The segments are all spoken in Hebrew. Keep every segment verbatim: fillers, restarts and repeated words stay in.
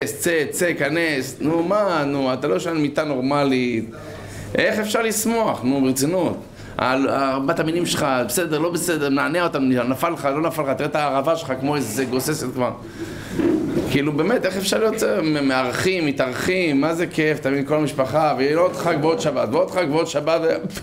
צא, צא, כנס, נו מה, נו, אתה לא ישן מיטה נורמלית, איך אפשר לשמוח, נו, ברצינות. ארבעת המינים שלך, בסדר, לא בסדר, נענע אותם, נפל לך, לא נפל לך, תראה את הערבה שלך כמו איזה גוססת כבר. כאילו באמת, איך אפשר להיות מארחים, מתארחים, מה זה כיף, תמיד כל המשפחה, ויהיה לו עוד חג ועוד שבת, ועוד חג ועוד שבת,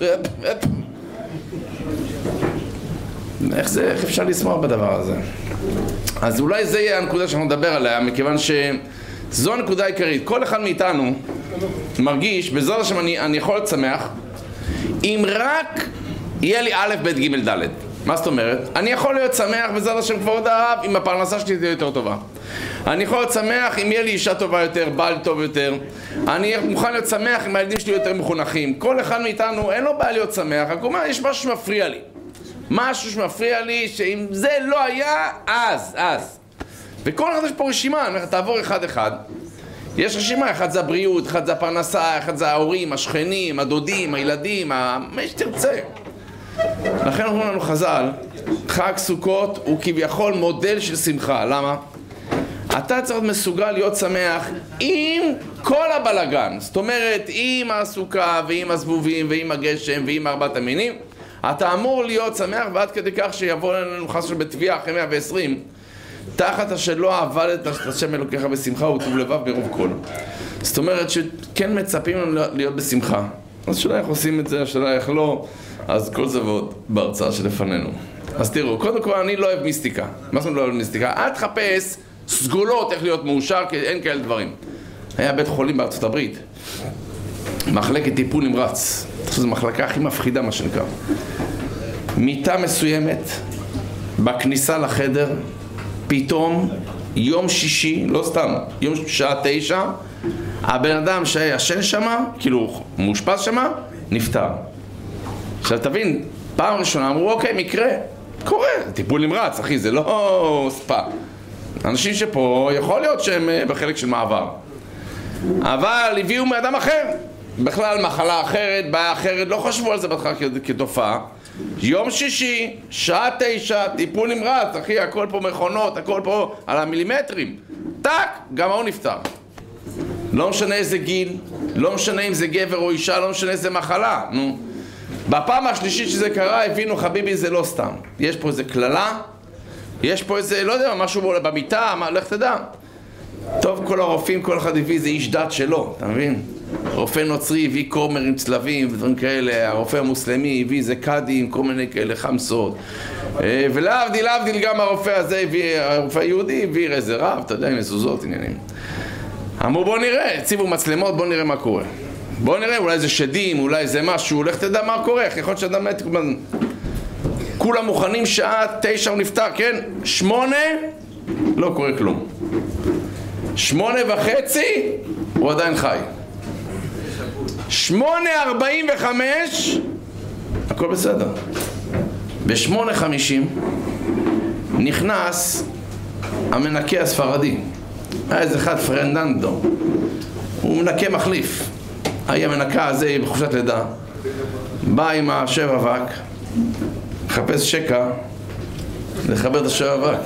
איך זה, איך אפשר לשמוח בדבר הזה? אז אולי זה יהיה הנקודה שאנחנו נדבר עליה, מכיוון שזו הנקודה העיקרית. כל אחד מאיתנו מרגיש, בעזרת השם אני, אני יכול להיות שמח, אם רק יהיה לי א', ב', ג', ד'. מה זאת אומרת? אני יכול להיות שמח בעזרת השם כבוד הרב, אם הפרנסה שלי תהיה יותר טובה. אני יכול להיות שמח אם יהיה לי אישה טובה יותר, בעל טוב יותר. אני מוכן להיות שמח אם הילדים שלי יותר מחונכים. כל אחד מאיתנו אין לו בעיה להיות שמח, רק הוא אומר, יש משהו שמפריע לי. משהו שמפריע לי, שאם זה לא היה, אז, אז. וכל אחד יש פה רשימה, אני אומר, תעבור אחד אחד. יש רשימה, אחד זה הבריאות, אחד זה הפרנסה, אחד זה ההורים, השכנים, הדודים, הילדים, מה שתרצה. לכן אומרים לנו חז"ל, חג סוכות הוא כביכול מודל של שמחה. למה? אתה צריך להיות מסוגל להיות שמח עם כל הבלגן. זאת אומרת, עם הסוכה ועם הזבובים ועם הגשם ועם ארבעת המינים, אתה אמור להיות שמח, ועד כדי כך שיבוא לנו חס בתביעה אחרי מאה ועשרים, תחת אשר לא עבדת את השם אלוקיך בשמחה וטוב לבב ברוב כל. זאת אומרת שכן מצפים לנו להיות בשמחה. אז שאלה איך עושים את זה, שאלה איך לא, אז כל זה ועוד בהרצאה שלפנינו. אז תראו, קודם כל אני לא אוהב מיסטיקה. מה זאת אומרת לא אוהב מיסטיקה? אל תחפש סגולות איך להיות מאושר, כי אין כאלה דברים. היה בית חולים בארצות הברית, מחלקת טיפול נמרץ. זו מחלקה הכי מפחידה מה שנקרא. מיטה מסוימת בכניסה לחדר, פתאום יום שישי, לא סתם, יום שעה תשע, הבן אדם שישן שמה, כאילו מאושפז שמה, נפטר. עכשיו תבין, פעם ראשונה אמרו אוקיי, מקרה, קורה, טיפול נמרץ, אחי, זה לא ספה. אנשים שפה יכול להיות שהם בחלק של מעבר, אבל הביאו מאדם אחר, בכלל מחלה אחרת, בעיה אחרת, לא חשבו על זה בהתחלה כתופעה. יום שישי, שעה תשע, טיפול נמרץ, אחי, הכל פה מכונות, הכל פה על המילימטרים. טק, גם הוא נפטר. לא משנה איזה גיל, לא משנה אם זה גבר או אישה, לא משנה איזה מחלה. נו. בפעם השלישית שזה קרה, הבינו, חביבי, זה לא סתם. יש פה איזה כללה, יש פה איזה, לא יודע, משהו במיטה, מה, לך תדע. טוב, כל הרופאים, כל אחד הביא איזה איש דת שלו, אתה מבין? רופא נוצרי הביא כומר עם צלבים ודברים כאלה, הרופא המוסלמי הביא איזה קאדי עם כל מיני כאלה חמסות, ולהבדיל, להבדיל גם הרופא הזה הביא, הרופא היהודי הביא איזה רב, אתה יודע, עם מזוזות עניינים. אמרו בוא נראה, הציבו מצלמות, בוא נראה מה קורה. בוא נראה, אולי זה שדים, אולי זה משהו, לך תדע מה קורה, איך יכול להיות שאדם מת, כולם מוכנים, שעה תשע הוא נפטר, כן? שמונה, לא קורה כלום. שמונה וחצי, הוא עדיין חי. שמונה ארבעים וחמש, הכל בסדר. בשמונה חמישים נכנס המנקה הספרדי. היה איזה אחד פרנדנדו, הוא מנקה מחליף. היה המנקה הזה בחופשת לידה, בא עם השב אבק, מחפש שקע לחבר את השב אבק,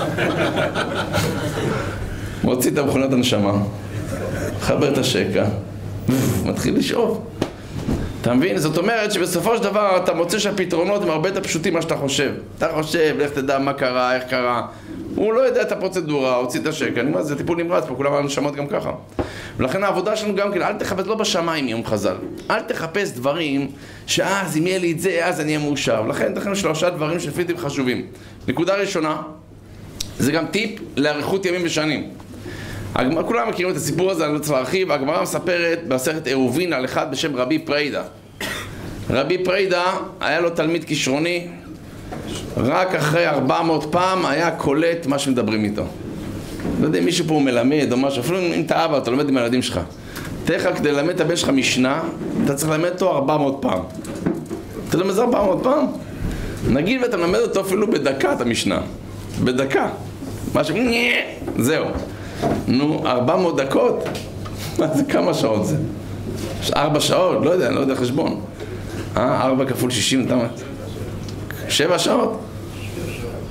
מוציא את המכונת הנשמה, חבר את השקע, מתחיל לשאוב. אתה מבין? זאת אומרת שבסופו של דבר אתה מוצא שהפתרונות הם הרבה יותר פשוטים מה שאתה חושב. אתה חושב, לך תדע מה קרה, איך קרה. הוא לא יודע את הפרוצדורה, הוציא את השקע. אני אומר, זה טיפול נמרץ פה, כולם הנשמות גם ככה. ולכן העבודה שלנו גם כן, אל תחפש, לא בשמיים יום חז"ל. אל תחפש דברים שאז אם יהיה לי את זה, אז אני אהיה מאושר. ולכן תכנו שלושה דברים שלפי טיפ חשובים. נקודה ראשונה, זה גם טיפ לאריכות ימים ושנים. כולם מכירים את הסיפור הזה, אני לא צריך להרחיב. הגמרא מספרת במסכת עירובין על אחד בשם רבי פרידה. רבי פרידה היה לו תלמיד כישרוני, רק אחרי ארבע מאות פעם היה קולט מה שמדברים איתו. לא יודע אם מישהו פה הוא מלמד או משהו, אפילו אם אתה אבא, אתה לומד עם הילדים שלך. תלך כדי ללמד את הבן שלך משנה, אתה צריך ללמד אותו ארבע מאות פעם. אתה לומד את זה ארבע מאות פעם? נגיד ואתה מלמד אותו אפילו בדקה את המשנה. בדקה. משהו, זהו. נו, ארבע מאות דקות? מה זה, כמה שעות זה? ארבע שעות? לא יודע, אני לא יודע חשבון. אה, ארבע כפול שישים, אתה אומרת? שבע שעות?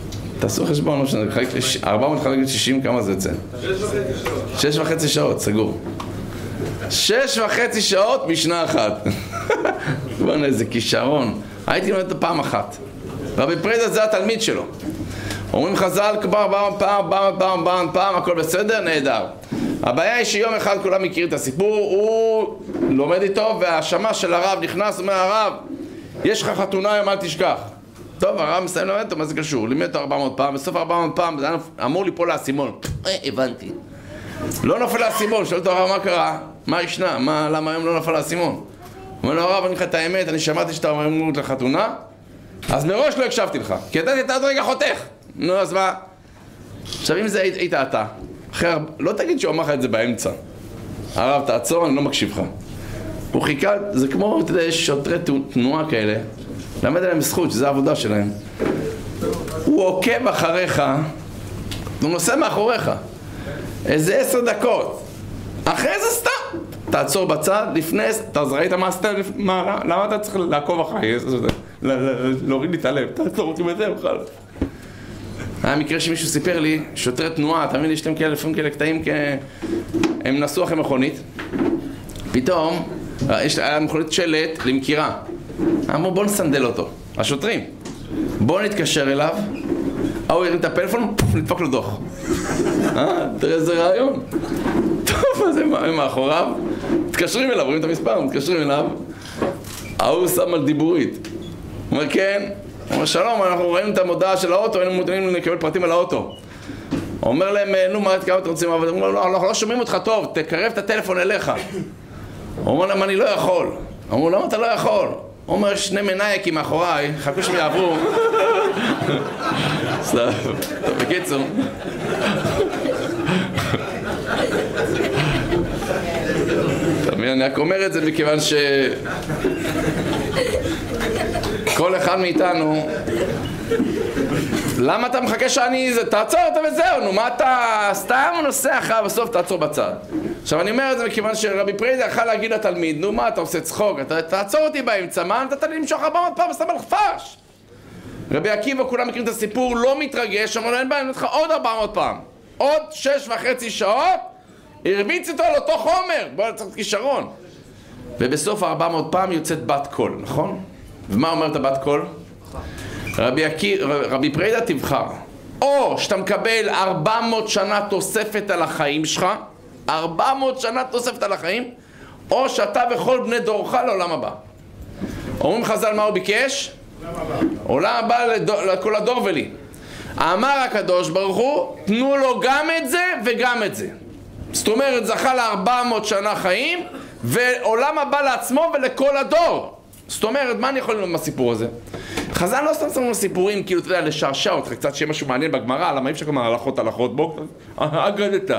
תעשו חשבון, ארבע מאות חלק ל-שישים, כמה זה יוצא? שש וחצי שעות, סגור. שש וחצי שעות משנה אחת. בוא'נה, איזה כישרון. הייתי לומד פעם אחת. רבי פרידא זה התלמיד שלו. אומרים חז"ל, כבר פעם, פעם, פעם, פעם, פעם, פעם, הכל בסדר, נהדר. הבעיה היא שיום אחד כולם מכירים את הסיפור, הוא לומד איתו, והשמש של הרב נכנס, אומר הרב, יש לך חתונה היום, אל תשכח. טוב, הרב מסיים לומד אותו, מה זה קשור? לימד אותו ארבע מאות פעם, בסוף ארבע מאות פעם, אמור ליפול לאסימון. אה, הבנתי. לא נופל לאסימון, שואל אותו הרב, מה קרה? מה ישנה? מה, למה היום לא נפל לאסימון? אומר לו, הרב, אני חייב את האמת, אני שמעתי שאתה אומר לחתונה, אז מראש לא הקשבתי לך, כי ידעתי את עוד רגע חותך. נו, אז מה? עכשיו, אם זה היית אתה, אחר, לא תגיד שהוא אמר לך את זה באמצע. הרב, תעצור, אני לא מקשיב לך. הוא חיכה, זה כמו, אתה יודע, יש שוטרי תנועה כאלה, למד עליהם זכות, שזה העבודה שלהם. הוא עוקב אחריך, הוא נוסע מאחוריך. איזה עשר דקות. אחרי זה סתם. תעצור בצד, לפני, אתה ראית מה עשתה, למה אתה צריך לעקוב אחרי? להוריד לי את הלב, תעצור אותי בזה, בכלל. היה מקרה שמישהו סיפר לי, שוטרי תנועה, תמיד יש להם כאלה, לפעמים כאלה קטעים, הם נסעו אחרי מכונית, פתאום, היה מכונית שלט למכירה. אמרו בוא נסנדל אותו, השוטרים. בוא נתקשר אליו, הוא ירים את הפלאפון, נדפק לו דוח. אה, תראה איזה רעיון. טוב, אז הם מאחוריו, מתקשרים אליו, רואים את המספר, מתקשרים אליו, ההוא שם על דיבורית. הוא אומר כן, הוא אומר שלום, אנחנו ראינו את המודעה של האוטו, היינו מודעים לקבל פרטים על האוטו. הוא אומר להם, נו מה, כמה אתם רוצים לעבוד? הוא אומר, לא, אנחנו לא שומעים אותך טוב, תקרב את הטלפון אליך. הוא אומר להם, אני לא יכול. הוא אומר, למה אתה לא יכול? הוא אומר, שני מנייקים מאחוריי, חכו שהם יעברו. סתם, טוב, בקיצור. אני רק אומר את זה מכיוון ש... כל אחד מאיתנו, למה אתה מחכה שאני... תעצור אותה וזהו, נו, מה אתה סתם נוסע אחר, בסוף תעצור בצד. עכשיו אני אומר את זה מכיוון שרבי פרידא יכל להגיד לתלמיד, נו מה אתה עושה צחוק, אתה תעצור אותי באמצע, מה נתת לי למשוך ארבע מאות פעם, סתם על חפש. רבי עקיבא, כולם מכירים את הסיפור, לא מתרגש, אמרו לו אין בעיה, אני נתך עוד ארבע מאות פעם, עוד שש וחצי שעות, הרביץ איתו על אותו חומר, בוא נצטרך כישרון. ובסוף ארבע מאות פעם יוצאת בת קול, נכון? ומה אומרת הבת קול? רבי, עקי... רבי פרידא תבחר, או שאתה מקבל ארבע מאות שנה תוספת על החיים שלך, ארבע מאות שנה תוספת על החיים, או שאתה וכל בני דורך לעולם הבא. אומרים חז"ל מה הוא ביקש? עולם הבא לדור, לכל הדור ולי. אמר הקדוש ברוך הוא, תנו לו גם את זה וגם את זה. זאת אומרת, זכה ל-ארבע מאות שנה חיים, ועולם הבא לעצמו ולכל הדור. זאת אומרת, מה אני יכול ללמוד מהסיפור הזה? חז"ל לא סתם שמו לסיפורים, כאילו, אתה יודע, לשעשע אותך קצת, שיהיה משהו מעניין בגמרא, למה אי אפשר כלומר הלכות הלכות בו? אגדתה.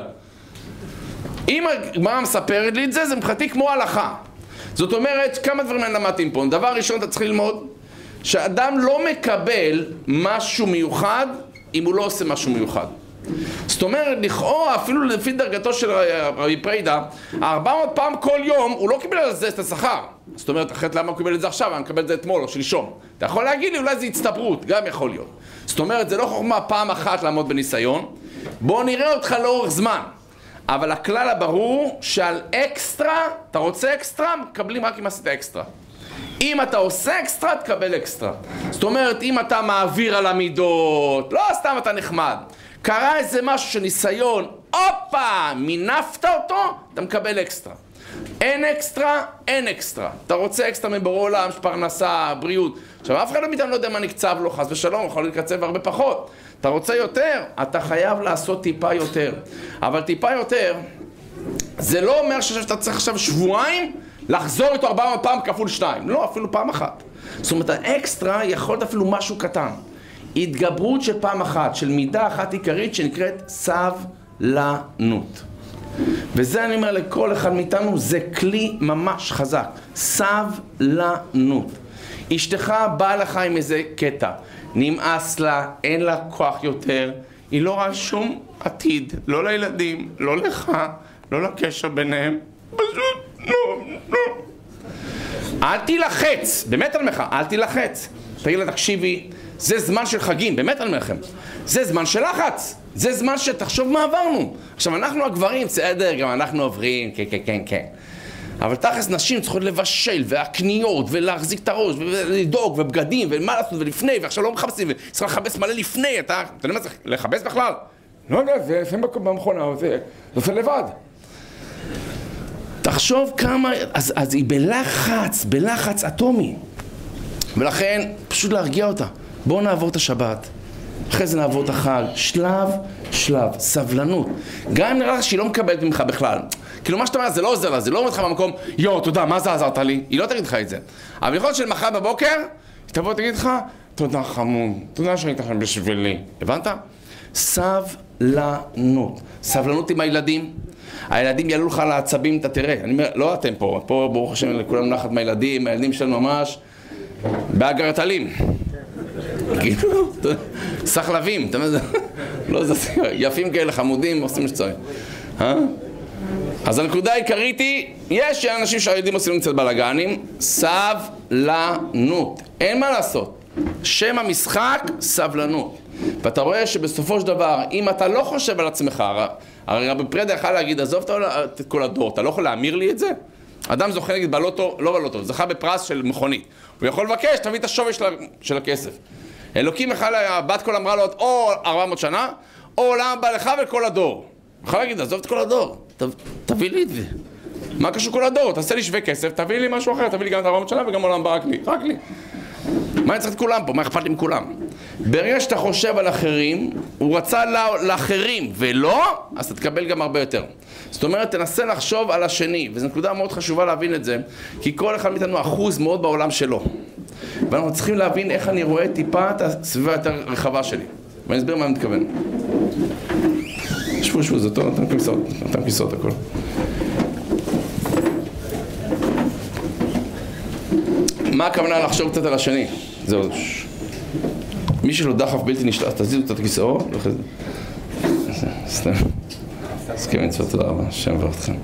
אם הגמרא מספרת לי את זה, זה מבחינתי כמו הלכה. זאת אומרת, כמה דברים אני למדתי פה. דבר ראשון, אתה צריך ללמוד, שאדם לא מקבל משהו מיוחד, אם הוא לא עושה משהו מיוחד. זאת אומרת, לכאורה, אפילו לפי דרגתו של רבי פרידא, ארבע מאות פעם כל יום, הוא לא קיבל על זה את השכר. זאת אומרת, אחרת למה הוא קיבל את זה עכשיו? אני מקבל את זה אתמול או שלשום. אתה יכול להגיד לי, אולי זה הצטברות, גם יכול להיות. זאת אומרת, זה לא חוכמה פעם אחת לעמוד בניסיון. בוא נראה אותך לאורך זמן. אבל הכלל הברור שעל אקסטרה, אתה רוצה אקסטרה, מקבלים רק אם עשית אקסטרה. אם אתה עושה אקסטרה, תקבל אקסטרה. זאת אומרת, אם אתה מעביר על המידות, לא סתם אתה נחמד. קרה איזה משהו של ניסיון, אופה, מינפת אותו, אתה מקבל אקסטרה. אין אקסטרה, אין אקסטרה. אתה רוצה אקסטרה מבורא עולם, פרנסה, בריאות. עכשיו, אף אחד לא מאיתנו לא יודע מה נקצב לו, חס ושלום, יכול להתקצב הרבה פחות. אתה רוצה יותר, אתה חייב לעשות טיפה יותר. אבל טיפה יותר, זה לא אומר שאתה צריך עכשיו שבועיים לחזור איתו ארבע מאות פעם כפול שתיים. לא, אפילו פעם אחת. זאת אומרת, האקסטרה יכול להיות אפילו משהו קטן. התגברות של פעם אחת, של מידה אחת עיקרית שנקראת סבלנות. וזה אני אומר לכל אחד מאיתנו, זה כלי ממש חזק. סבלנות. אשתך באה לך עם איזה קטע, נמאס לה, אין לה כוח יותר, היא לא רואה שום עתיד, לא לילדים, לא לך, לא לקשר ביניהם, פשוט לא, לא. אל תילחץ, באמת על מך, אל תילחץ. תגיד לה, תקשיבי, זה זמן של חגים, באמת אני אומר לכם. זה זמן של לחץ. זה זמן שתחשוב מה עברנו. עכשיו, אנחנו הגברים, בסדר, גם אנחנו עוברים, כן, כן, כן, כן. אבל תכלס נשים צריכות לבשל, והקניות, ולהחזיק את הראש, ולדאוג, ובגדים, ומה לעשות, ולפני, ועכשיו לא מחפשים, וצריך לחפש מלא לפני, אתה, אתה יודע מה צריך לחפש בכלל? לא יודע, זה עושים במכונה, זה עושה לבד. תחשוב כמה, אז, אז היא בלחץ, בלחץ אטומי. ולכן, פשוט להרגיע אותה. בואו נעבור את השבת. אחרי זה נעבור את החג. שלב, שלב, סבלנות. גם אם נראה לך שהיא לא מקבלת ממך בכלל. כאילו מה שאתה אומר, זה לא עוזר לה, זה לא אומר לך במקום, יו, תודה, מה זה עזרת לי? היא לא תגיד לך את זה. אבל יכול להיות שלמחר בבוקר, היא תבוא ותגיד לך, תודה חמוד, תודה שהיית לכם בשבילי. הבנת? סבלנות. סבלנות עם הילדים. הילדים יעלו לך לעצבים, אתה תראה. אני אומר, לא אתם פה, פה ברוך השם לכולם נחת מהילדים, הילדים שלנו ממש באגרטלים. כאילו, סחלבים, אתה יודע, לא זה, יפים כאלה, חמודים, עושים שצריך. אה? אז הנקודה העיקרית היא, יש אנשים שהילדים עושים קצת בלגנים, סבלנות. אין מה לעשות. שם המשחק, סבלנות. ואתה רואה שבסופו של דבר, אם אתה לא חושב על עצמך, הרי רבי פרידא יכול להגיד, עזוב את כל הדור, אתה לא יכול להאמיר לי את זה? אדם זוכה נגיד בלוטו, לא בלוטו, זכה בפרס של מכונית. הוא יכול לבקש, תביא את השווי של, של הכסף. אלוקים אחד, הבת קול אמרה לו, או ארבע מאות שנה, או עולם בא לך וכל הדור. הוא יכול להגיד, עזוב את כל הדור, ת, תביא לי את זה. מה קשור כל הדור? תעשה לי שווה כסף, תביא לי משהו אחר, תביא לי גם את ארבע מאות שנה וגם עולם בא רק לי, רק לי. מה אני צריך את כולם פה? מה אכפת לי עם כולם? ברגע שאתה חושב על אחרים, הוא רצה לאחרים ולא, אז אתה תקבל גם הרבה יותר. זאת אומרת, תנסה לחשוב על השני, וזו נקודה מאוד חשובה להבין את זה, כי כל אחד מאיתנו אחוז מאוד בעולם שלו. ואנחנו צריכים להבין איך אני רואה טיפה את הסביבה יותר רחבה שלי. ואני אסביר מה אני מתכוון. שבו, שבו, זה טוב, נתן כיסאות, נתן כיסאות הכל. מה הכוונה לחשוב קצת על השני? זהו. מי שלא דחף בלתי נשלט, תזיזו קצת כיסאו. סתם. הסכם מצוות, תודה רבה, השם יברך אתכם.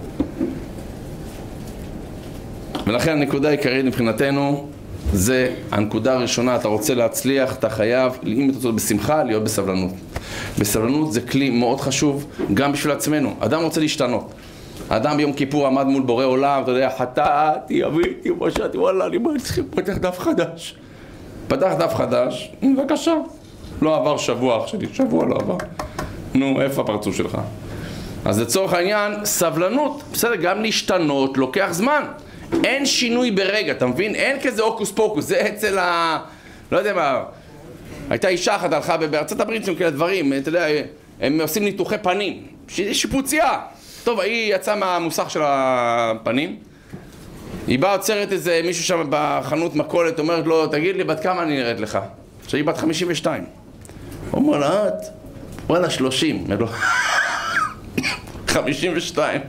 ולכן הנקודה העיקרית מבחינתנו זה הנקודה הראשונה, אתה רוצה להצליח, אתה חייב, אם אתה רוצה בשמחה, להיות בסבלנות. בסבלנות זה כלי מאוד חשוב גם בשביל עצמנו. אדם רוצה להשתנות. האדם ביום כיפור עמד מול בורא עולם, אתה יודע, חטאתי, אביתי, משעתי, וואלה, אני מה צריכים פתח דף חדש. פתח דף חדש, בבקשה. לא עבר שבוע, אח שלי, שבוע לא עבר. נו, איפה הפרצוף שלך? אז לצורך העניין, סבלנות, בסדר, גם להשתנות, לוקח זמן. אין שינוי ברגע, אתה מבין? אין כזה אוקוס פוקוס, זה אצל ה... לא יודע מה, הייתה אישה אחת הלכה בארצות הברית, עם כאלה דברים, אתה יודע, הם עושים ניתוחי פנים, שיפוצייה. טוב, היא יצאה מהמוסך של הפנים, היא באה עוצרת איזה מישהו שם בחנות מכולת, אומרת לו, תגיד לי, בת כמה אני נראית לך? שהיא בת חמישים ושתיים. הוא אומר לה, את? וואלה, שלושים. אומר לו, חמישים ושתיים.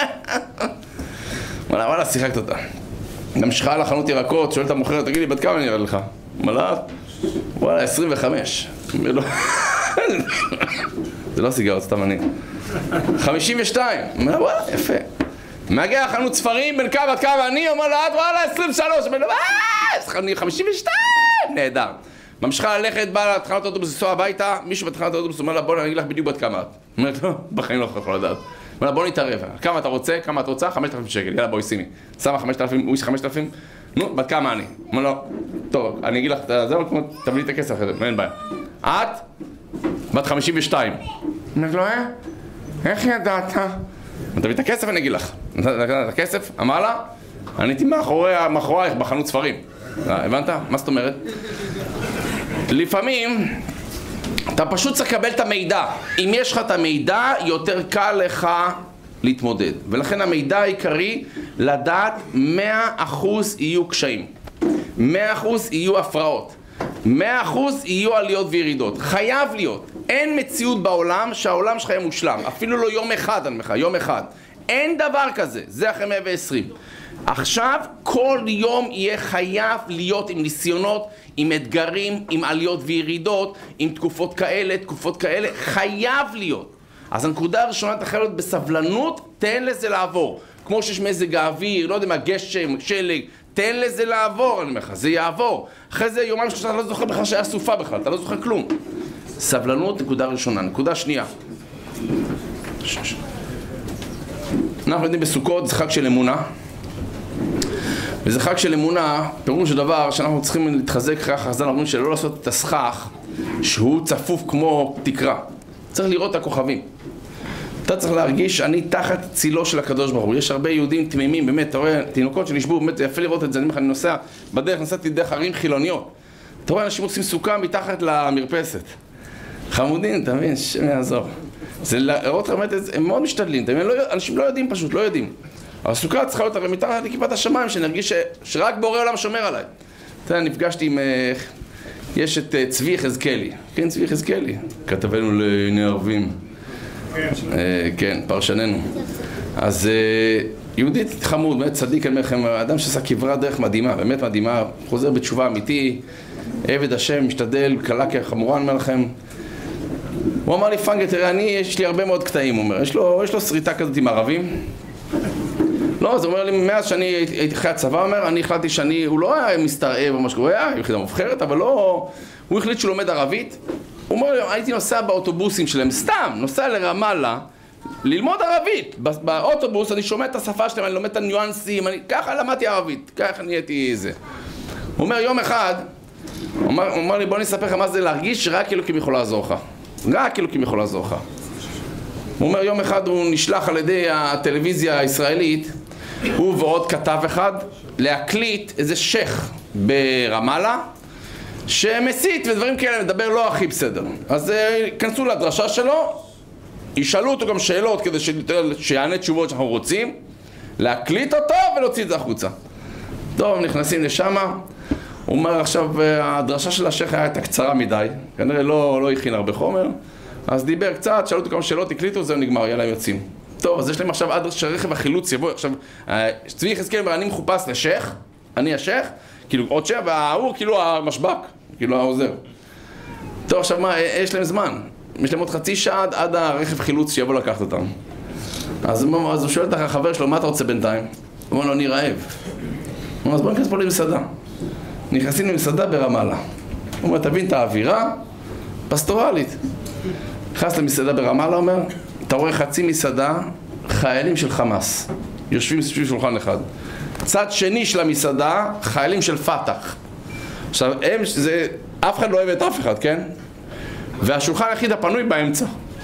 וואלה, וואלה, שיחקת אותה. גם שכה לחנות ירקות, שואלת המוכרת, תגיד לי, בת כמה אני נראית לך? אומר לה, וואלה, עשרים וחמש. אומר לו, זה לא סיגרות, סתם אני. חמישים ושתיים. אומר לה, וואלה, יפה. מגיע לחנות ספרים, בין כמה, כמה אני, אומר לה, וואלה, עשרים ושלוש. אומר לה, וואלה, חמישים ושתיים. נהדר. ממשיכה ללכת, באה לתחנת האוטובוס, לנסוע הביתה, מישהו בתחנת האוטובוס אומר לה, בוא אני אגיד לך בדיוק בת כמה את. אומרת, לא, בחיים לא יכול לדעת. אומר לה, בוא נתערב. כמה אתה רוצה? כמה את רוצה? חמשת אלפים שקל. יאללה, בואי שימי. שמה חמשת אלפים, הוא איש חמשת אלפים. נו, בת כמה אני? אומר לו, טוב, אני אגיד לך, זה כמו, תביא לי את הכסף אחרי זה, אין בעיה. את? בת חמישים ושתיים. אומרת לו, אה? איך ידעת? תביא את הכסף, אני אגיד לך. נתת את הכסף? אמר לה, אני הייתי מאחורייך בחנות ספרים. הבנת? מה זאת אומרת? לפעמים אתה פשוט צריך לקבל את המידע. אם יש לך את המידע, יותר קל לך להתמודד. ולכן המידע העיקרי, לדעת מאה אחוז יהיו קשיים. מאה אחוז יהיו הפרעות. מאה אחוז יהיו עליות וירידות. חייב להיות. אין מציאות בעולם שהעולם שלך יהיה מושלם. אפילו לא יום אחד, אני אומר לך, יום אחד. אין דבר כזה. זה אחרי מאה ועשרים. עכשיו כל יום יהיה חייב להיות עם ניסיונות, עם אתגרים, עם עליות וירידות, עם תקופות כאלה, תקופות כאלה, חייב להיות. אז הנקודה הראשונה אתה חייב להיות בסבלנות, תן לזה לעבור. כמו שיש מזג האוויר, לא יודע מה, גשם, שלג, תן לזה לעבור, אני אומר לך, זה יעבור. אחרי זה יומיים שלושה, אתה לא זוכר בכלל שהיה סופה בכלל, אתה לא זוכר כלום. סבלנות, נקודה ראשונה. נקודה שנייה. אנחנו יודעים בסוכות, זה חג של אמונה. וזה חג של אמונה, פירוש של דבר שאנחנו צריכים להתחזק אחרי החז"ל, אומרים שלא לעשות את הסכך שהוא צפוף כמו תקרה. צריך לראות את הכוכבים. אתה צריך להרגיש, אני תחת צילו של הקדוש ברוך הוא. יש הרבה יהודים תמימים, באמת, אתה רואה, תינוקות שנשבו, באמת, זה יפה לראות את זה. אני, אני נוסע בדרך, נסעתי דרך ערים חילוניות. אתה רואה, אנשים עושים סוכה מתחת למרפסת. חמודים, אתה מבין? שם יעזור. זה לראות, באמת, הם מאוד משתדלים, אתה מבין? לא, אנשים לא יודעים פשוט, לא יודעים. אבל הסוכה צריכה להיות הרי מתחת לכיפת השמיים, שנרגיש ש, שרק בורא עולם שומר עליי. אתה יודע, נפגשתי עם... יש את צבי יחזקאלי. כן, צבי יחזקאלי. כתבנו לעיני ערבים. כן, פרשננו. אז יהודית חמוד, באמת צדיק, אני אומר לכם, האדם שעשה כברת דרך מדהימה, באמת מדהימה, חוזר בתשובה אמיתי, עבד השם, משתדל, קלה כחמורה, אני אומר לכם. הוא אמר לי, פנגל, תראה, אני, יש לי הרבה מאוד קטעים, הוא אומר, יש לו, יש לו שריטה כזאת עם ערבים. לא, זה אומר לי, מאז שאני הייתי אחרי הצבא, אומר, אני החלטתי שאני, הוא לא היה מסתרעב או משהו, הוא היה יחידה מובחרת, אבל לא, הוא החליט שהוא לומד ערבית. הוא אומר לי, הייתי נוסע באוטובוסים שלהם, סתם, נוסע לרמאללה, ללמוד ערבית. באוטובוס אני שומע את השפה שלהם, אני לומד את הניואנסים, אני, ככה למדתי ערבית, ככה נהייתי זה. הוא אומר, יום אחד, הוא אומר, הוא אומר לי, בוא נספר לך מה זה להרגיש שרק אלוקים יכול לעזור לך. רק אלוקים יכול לעזור לך. הוא אומר, יום אחד הוא נשלח על ידי הטלוויזיה הישראלית, הוא ועוד כתב אחד, להקליט איזה שייך ברמאללה, שמסית ודברים כאלה, מדבר לא הכי בסדר. אז כנסו לדרשה שלו, ישאלו אותו גם שאלות כדי שיענה תשובות שאנחנו רוצים, להקליט אותו ולהוציא את זה החוצה. טוב, נכנסים לשם, הוא אומר עכשיו, הדרשה של השייך הייתה קצרה מדי, כנראה לא, לא הכין הרבה חומר, אז דיבר קצת, שאלו אותו כמה שאלות, הקליטו, זהו נגמר, יאללה יוצאים. טוב, אז יש להם עכשיו אדרס שרכב החילוץ יבוא, עכשיו, צבי יחזקאל אומר, אני מחופש לשייך, אני השייך, כאילו עוד שייך, והוא כאילו המשבק, כאילו העוזר. טוב, עכשיו מה, יש להם זמן, יש להם עוד חצי שעה עד, עד הרכב חילוץ שיבוא לקחת אותם. אז, אז הוא שואל את החבר שלו, מה אתה רוצה בינתיים? הוא אומר לו, אני רעב. הוא אומר, אז בוא נכנס פה למסעדה. נכנסים למסעדה ברמאללה. הוא אומר, תבין את האווירה, פסטורלית. נכנס למסעדה ברמאללה, אומר, אתה רואה חצי מסעדה, חיילים של חמאס. יושבים סביב שולחן אחד. צד שני של המסעדה, חיילים של פתח. עכשיו, הם, זה, אף אחד לא אוהב את אף אחד, כן? והשולחן היחיד הפנוי באמצע.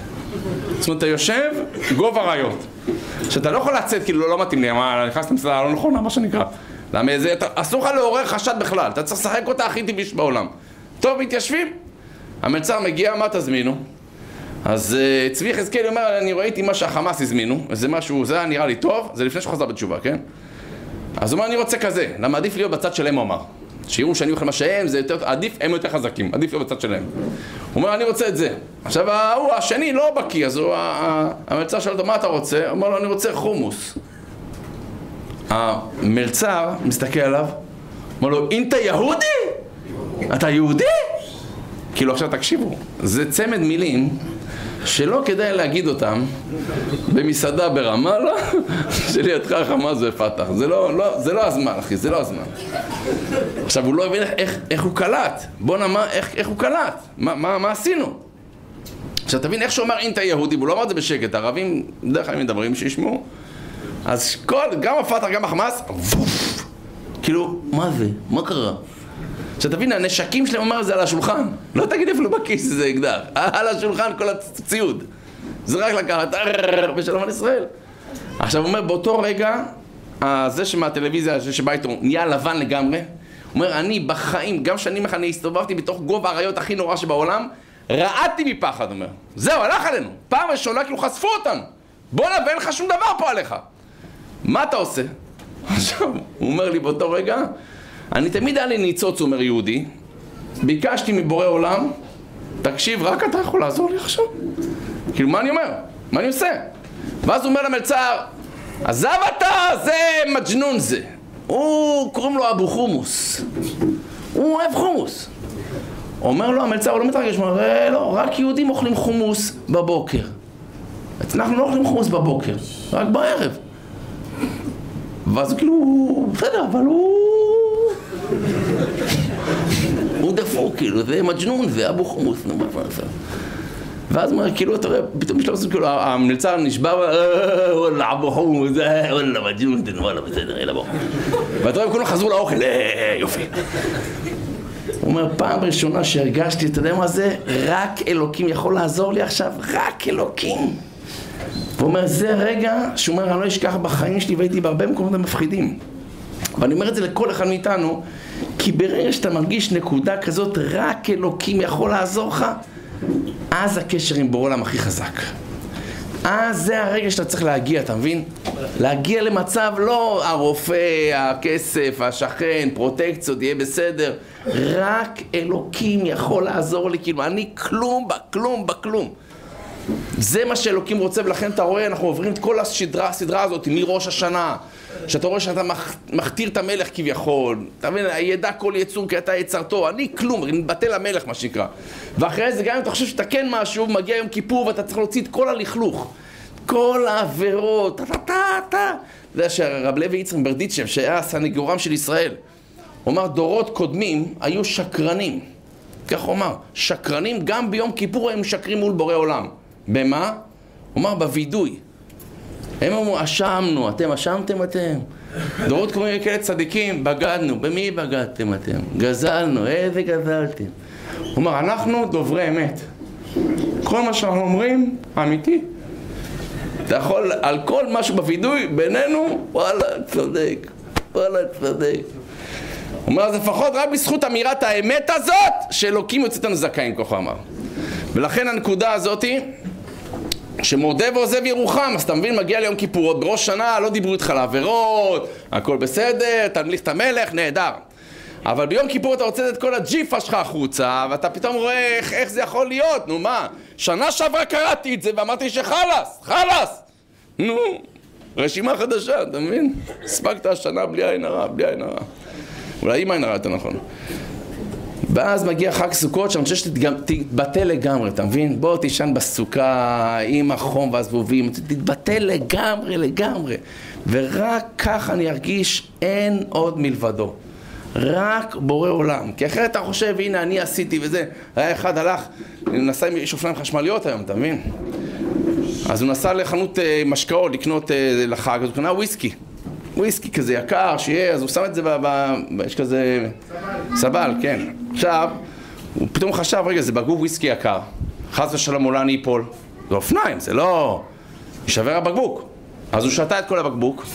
זאת אומרת, אתה יושב, גובה ראיות. שאתה לא יכול לצאת, כאילו לא מתאים לי, מה, נכנסת למסעדה לא נכונה, מה שנקרא. למה זה, אתה, אסור לך לעורר חשד בכלל, אתה צריך לשחק אותה הכי טבעי בעולם. טוב, מתיישבים. המלצר מגיע, מה תזמינו? אז uh, צבי יחזקאל אומר, אני ראיתי מה שהחמאס הזמינו, וזה משהו, זה היה נראה לי טוב, זה לפני שהוא חזר בתשובה, כן? אז הוא אומר, אני רוצה כזה, למה עדיף להיות בצד שלהם, הוא אמר. שיראו שאני אוכל מה שהם, זה יותר, עדיף, הם יותר חזקים, עדיף להיות בצד שלהם. הוא אומר, אני רוצה את זה. עכשיו, הוא, השני לא בקיא, אז הוא, המלצר שואל אותו, מה אתה רוצה? הוא אומר לו, אני רוצה חומוס. המלצר מסתכל עליו, אומר לו, אתה יהודי? אתה יהודי? כאילו עכשיו תקשיבו, זה צמד מילים שלא כדאי להגיד אותם במסעדה ברמאללה שלידך חמאס ופתח. זה לא, לא, זה לא הזמן, אחי, זה לא הזמן. עכשיו הוא לא הבין איך, איך הוא קלט. בוא נאמר, איך, איך הוא קלט? מה, מה, מה עשינו? עכשיו תבין איך שאומר אתה יהודי, הוא לא אמר את זה בשקט, הערבים בדרך כלל מדברים שישמעו. אז כל, גם הפתח, גם החמאס, כאילו, מה זה? מה קרה? שתבין, הנשקים שלהם אומר זה על השולחן. לא תגיד אפילו בכיס זה אקדח. על השולחן כל הציוד. זה רק לקחת, בשלום על ישראל. עכשיו הוא אומר, באותו רגע, זה שמהטלוויזיה שבא איתו נהיה לבן לגמרי, הוא אומר, אני בחיים, גם שנים איך אני הסתובבתי בתוך גובה האריות הכי נורא שבעולם, רעדתי מפחד, אומר. זהו, הלך עלינו. פעם ראשונה כאילו חשפו אותנו. בוא נבוא, אין לך שום דבר פה עליך. מה אתה עושה? עכשיו, הוא אומר לי באותו רגע, אני תמיד היה לי ניצוץ, אומר יהודי, ביקשתי מבורא עולם, תקשיב, רק אתה יכול לעזור לי עכשיו? כאילו, מה אני אומר? מה אני עושה? ואז הוא אומר למלצר, עזב אתה, זה מג'נון זה. הוא, קוראים לו אבו חומוס. הוא אוהב חומוס. אומר לו המלצר, הוא לא מתרגש, הוא אומר, לא, רק יהודים אוכלים חומוס בבוקר. אנחנו לא אוכלים חומוס בבוקר, רק בערב. ואז הוא כאילו, בסדר, אבל הוא... הוא דפוק, כאילו, זה מג'נון, זה אבו חומוס, נו, מה זה? ואז הוא אומר, כאילו, אתה רואה, פתאום יש לו עושים, כאילו, המלצר נשבע, וואלה, אבו חומוס, וואלה, מג'נון, וואלה, בסדר, אלא בוא. ואתה רואה, כולם חזרו לאוכל, יופי. הוא אומר, פעם ראשונה שהרגשתי, אתה יודע מה זה? רק אלוקים יכול לעזור לי עכשיו, רק אלוקים. הוא אומר, זה רגע שהוא אומר, אני לא אשכח בחיים שלי, והייתי בהרבה מקומות המפחידים. ואני אומר את זה לכל אחד מאיתנו, כי ברגע שאתה מרגיש נקודה כזאת, רק אלוקים יכול לעזור לך, אז הקשר עם בורא עולם הכי חזק. אז זה הרגע שאתה צריך להגיע, אתה מבין? להגיע למצב לא הרופא, הכסף, השכן, פרוטקציות, יהיה בסדר. רק אלוקים יכול לעזור לי, כאילו, אני כלום בכלום בכלום. זה מה שאלוקים רוצה, ולכן אתה רואה, אנחנו עוברים את כל הסדרה, הסדרה הזאת, מראש השנה, שאתה רואה שאתה מכתיר את המלך כביכול, אתה מבין, ידע כל יצור כי אתה יצרתו, אני כלום, נתבטל המלך מה שנקרא. ואחרי זה גם אם אתה חושב שאתה כן משהו, מגיע יום כיפור ואתה צריך להוציא את כל הלכלוך, כל העבירות, אתה, אתה, אתה. אתה יודע שהרב לוי יצחק ברדיצ'ב, שהיה הסנגורם של ישראל, הוא אמר, דורות קודמים היו שקרנים, כך הוא אמר, שקרנים גם ביום כיפור הם משקרים מול בורא עולם. במה? הוא אמר, בוידוי. הם אמרו, אשמנו, אתם אשמתם אתם. דורות קודמים כאלה צדיקים, בגדנו, במי בגדתם אתם? גזלנו, איזה גזלתם? הוא אומר, אנחנו דוברי אמת. כל מה שאנחנו אומרים, אמיתי. אתה יכול, על כל משהו בוידוי, בינינו, וואלה, צודק, וואלה, צודק. הוא אומר, אז לפחות רק בזכות אמירת האמת הזאת, שאלוקים יוצא אותנו זכאים, ככה אמר. ולכן הנקודה הזאת היא, שמודה ועוזב ירוחם, אז אתה מבין, מגיע ליום כיפורות, בראש שנה לא דיברו איתך לעבירות, הכל בסדר, תמליך את המלך, נהדר. אבל ביום כיפור אתה רוצה את כל הג'יפה שלך החוצה, ואתה פתאום רואה איך, איך זה יכול להיות, נו מה? שנה שעברה קראתי את זה ואמרתי שחלס, חלס! נו, רשימה חדשה, אתה מבין? הספקת השנה בלי עין הרע, בלי עין הרע. אולי עם עין הרע, אתה נכון. ואז מגיע חג סוכות, שאני חושב שתתבטל לגמרי, אתה מבין? בוא תישן בסוכה עם החום והזבובים, תתבטל לגמרי, לגמרי. ורק כך אני ארגיש אין עוד מלבדו. רק בורא עולם. כי אחרת אתה חושב, הנה אני עשיתי וזה. היה אחד הלך, נסע עם אופניים חשמליות היום, אתה מבין? אז הוא נסע לחנות משקאות לקנות לחג, אז הוא קנה וויסקי. וויסקי כזה יקר, שיהיה, אז הוא שם את זה ב... ב... יש כזה... סבל, כן. עכשיו, הוא פתאום חשב, רגע, זה בקבוק וויסקי יקר. חס ושלום אולי אני אפול. זה אופניים, זה לא... יישבר הבקבוק. אז הוא שתה את כל הבקבוק.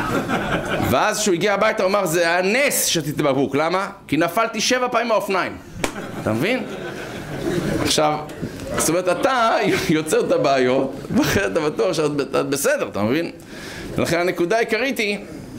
ואז כשהוא הגיע הביתה, הוא אמר, זה הנס שתיתי בקבוק. למה? כי נפלתי שבע פעמים מהאופניים. אתה מבין? עכשיו, זאת אומרת, אתה יוצר את הבעיות, ואחרי אתה בטוח שאתה בסדר, אתה מבין? ולכן הנקודה העיקרית היא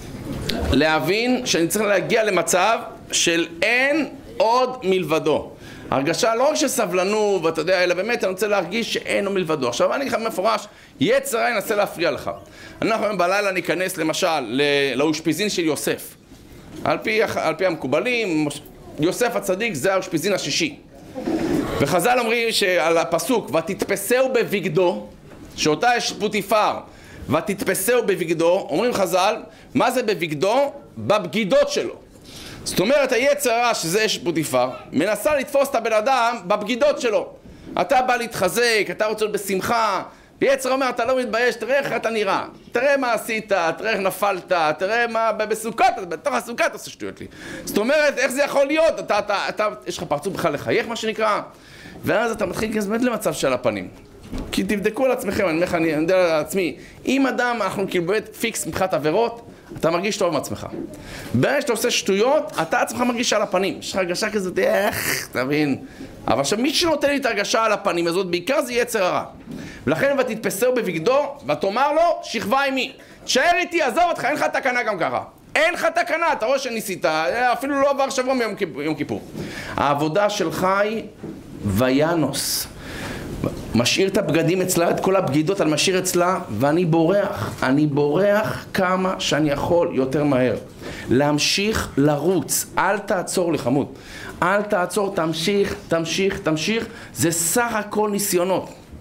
להבין שאני צריך להגיע למצב של אין עוד מלבדו. הרגשה לא רק של סבלנות, ואתה יודע, אלא באמת אני רוצה להרגיש שאין עוד מלבדו. עכשיו אני אגיד לך מפורש, יצר הרע ינסה להפריע לך. אנחנו בלילה ניכנס למשל לאושפיזין של יוסף. על פי, על פי המקובלים, יוסף הצדיק זה האושפיזין השישי. וחז"ל אומרים שעל הפסוק, ותתפסהו בבגדו, שאותה יש פוטיפר, ותתפסהו בבגדו, אומרים חז"ל, מה זה בבגדו? בבגידות שלו. זאת אומרת, היצר הרע, שזה אשת פוטיפר, מנסה לתפוס את הבן אדם בבגידות שלו. אתה בא להתחזק, אתה רוצה להיות בשמחה, ויצר אומר, אתה לא מתבייש, תראה איך אתה נראה, תראה מה עשית, תראה איך נפלת, תראה מה בסוכות, בתוך הסוכה אתה עושה שטויות לי. זאת אומרת, איך זה יכול להיות? אתה, אתה, אתה, יש לך פרצוף בכלל לחייך, מה שנקרא, ואז אתה מתחיל כזאת למצב של הפנים. כי תבדקו על עצמכם, אני, אני יודע על עצמי, אם אדם, אנחנו כאילו באמת פיקס מבחינת עבירות, אתה מרגיש טוב עם עצמך. ברגע שאתה עושה שטויות, אתה עצמך מרגיש על הפנים. יש לך הרגשה כזאת, איך, תבין. אבל שמי שנותן לי את הרגשה על הפנים הזאת, בעיקר זה יצר הרע. ולכן ותתפסהו בבגדו, ותאמר לו, שכבה עמי. תשאר איתי, עזוב אותך, אין לך תקנה גם ככה. אין לך תקנה, אתה רואה שניסית, אפילו לא עבר שבוע מיום כיפור. העבודה שלך היא וינוס. משאיר את הבגדים אצלה, את כל הבגידות אני משאיר אצלה, ואני בורח, אני בורח כמה שאני יכול יותר מהר. להמשיך לרוץ, אל תעצור לחמוד, אל תעצור, תמשיך, תמשיך, תמשיך, זה סך הכל ניסיונות.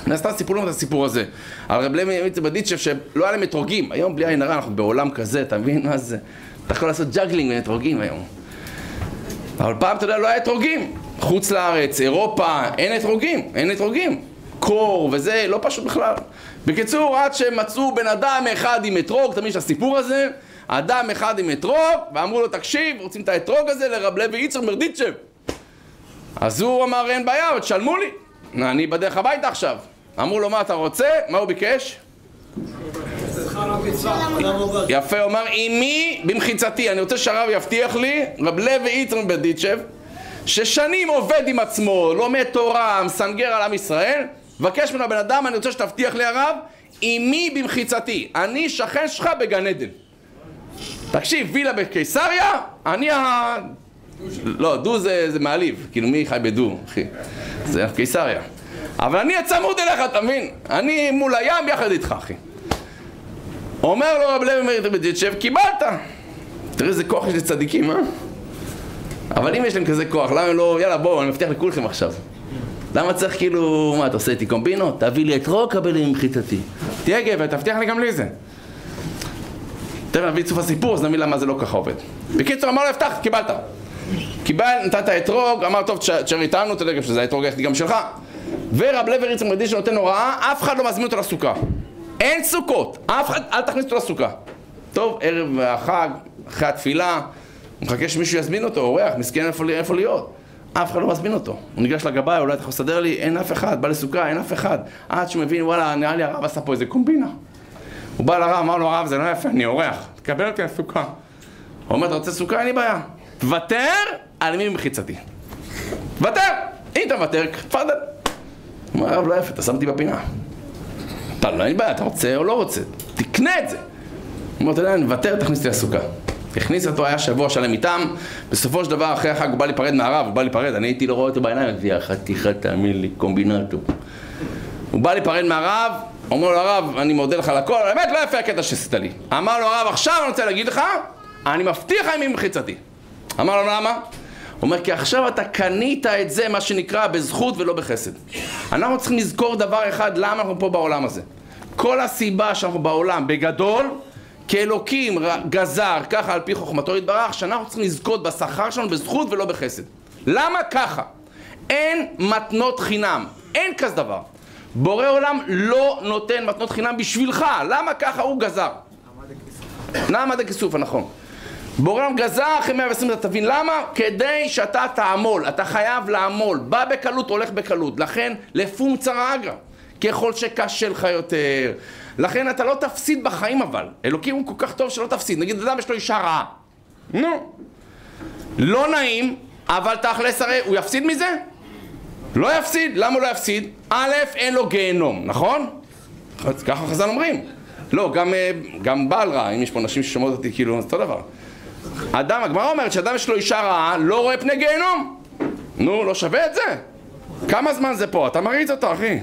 נסתם סיפור לנו את הסיפור הזה. על רב לוי מברדיצ'ב שלא היה להם אתרוגים. היום בלי עין הרע אנחנו בעולם כזה, אתה מבין מה זה? אתה יכול לעשות ג'אגלינג ואתרוגים היום. אבל פעם אתה יודע, לא היה אתרוגים. חוץ לארץ, אירופה, אין אתרוגים, אין אתרוגים. קור וזה, לא פשוט בכלל. בקיצור, עד שמצאו בן אדם אחד עם אתרוג, תמיד יש הסיפור הזה, אדם אחד עם אתרוג, ואמרו לו, תקשיב, רוצים את האתרוג הזה לרב לוי יצחק מברדיצ'ב. אז הוא אמר, אין בעיה, תשלמו לי. אני בדרך הביתה עכשיו. אמרו לו, מה אתה רוצה? מה הוא ביקש? יפה, הוא אמר, אמי במחיצתי, אני רוצה שהרב יבטיח לי, רב לוי יצחק מברדיצ'ב, ששנים עובד עם עצמו, לומד תורה, מסנגר על עם ישראל, מבקש ממנו בן אדם, אני רוצה שתבטיח לי הרב, אמי במחיצתי, אני שכן שלך בגן עדן. תקשיב, וילה בקיסריה, אני ה... לא, דו זה, זה מעליב, כאילו מי חי בדו, אחי? זה קיסריה. אבל אני הצמוד אליך, אתה מבין? אני מול הים יחד איתך, אחי. אומר לו רב לוי מברדיצ'ב, קיבלת. תראה איזה כוח יש לצדיקים, אה? אבל אם יש להם כזה כוח, למה הם לא, יאללה בואו, אני מבטיח לכולכם עכשיו. למה צריך כאילו, מה, אתה עושה איתי קומבינות? תביא לי את רוק, קבל לי ממחיצתי. תהיה גבר, תבטיח לי גם לי זה. תראה, נביא את סוף הסיפור, אז נבין למה זה לא ככה עובד. בקיצור, אמר לו, הבטח, קיבלת. קיבל, נתת את רוק, אמר, טוב, תשאר איתנו, אתה יודע שזה האתרוג היחידי גם שלך. ורב לוי יצחק מברדיצ'ב נותן הוראה, אף אחד לא מזמין אותו לסוכה. אין סוכות, אף אחד, אל תכניס אותו לסוכה. טוב, ערב החג, אחרי התפילה, הוא מחכה שמישהו יזמין אותו, אורח, מסכן איפה, איפה להיות. אף אחד לא מזמין אותו. הוא ניגש לגבאי, אולי אתה יכול לסדר לי, אין אף אחד, בא לסוכה, אין אף אחד. עד שהוא מבין, וואלה, נראה לי הרב עשה פה איזה קומבינה. הוא בא לרב, אמר לו, הרב, זה לא יפה, אני אורח, תקבל אותי לסוכה. הוא אומר, אתה רוצה סוכה? אין לי בעיה. תוותר על מי במחיצתי. תוותר! אם אתה מוותר, תפרדל. הוא אומר, הרב, לא יפה, אתה שמתי בפינה. אתה לא, אין לי בעיה, אתה רוצה או לא רוצה, תקנה את זה. הוא אומר, אתה יודע, נוותר, תכניס לי לסוכה. הכניס אותו, היה שבוע שלם איתם, בסופו של דבר אחרי החג הוא בא להיפרד מהרב, הוא בא להיפרד, אני הייתי לא רואה אותו בעיניים, זה חתיכה, תאמין לי, קומבינטו. הוא בא להיפרד מהרב, אומר לו הרב, אני מודה לך על הכל, באמת לא יפה הקטע שעשית לי. אמר לו הרב, עכשיו אני רוצה להגיד לך, אני מבטיח עם ממחיצתי. אמר לו למה? הוא אומר, כי עכשיו אתה קנית את זה, מה שנקרא, בזכות ולא בחסד. אנחנו צריכים לזכור דבר אחד, למה אנחנו פה בעולם הזה. כל הסיבה שאנחנו בעולם, בגדול, כאלוקים גזר, ככה על פי חוכמתו יתברך, שאנחנו צריכים לזכות בשכר שלנו בזכות ולא בחסד. למה ככה? אין מתנות חינם, אין כזה דבר. בורא עולם לא נותן מתנות חינם בשבילך, למה ככה הוא גזר? נעמד הכיסוף, נכון. בורא עולם גזר אחרי מאה ועשרים, אתה תבין למה? כדי שאתה תעמול, אתה חייב לעמול, בא בקלות, הולך בקלות, לכן לפום צרה אגרא, ככל שקשה לך יותר. לכן אתה לא תפסיד בחיים אבל, אלוקים הוא כל כך טוב שלא תפסיד, נגיד אדם יש לו אישה רעה, נו, לא נעים, אבל תכלס הרי הוא יפסיד מזה? לא יפסיד, למה הוא לא יפסיד? א', אין לו גיהנום, נכון? ככה חז"ל אומרים. לא, גם, גם בעל רע, אם יש פה נשים ששומעות אותי כאילו, זה אותו דבר. אדם, הגמרא אומרת שאדם יש לו אישה רעה, לא רואה פני גיהנום. נו, לא שווה את זה? כמה זמן זה פה? אתה מריץ אותו, אחי.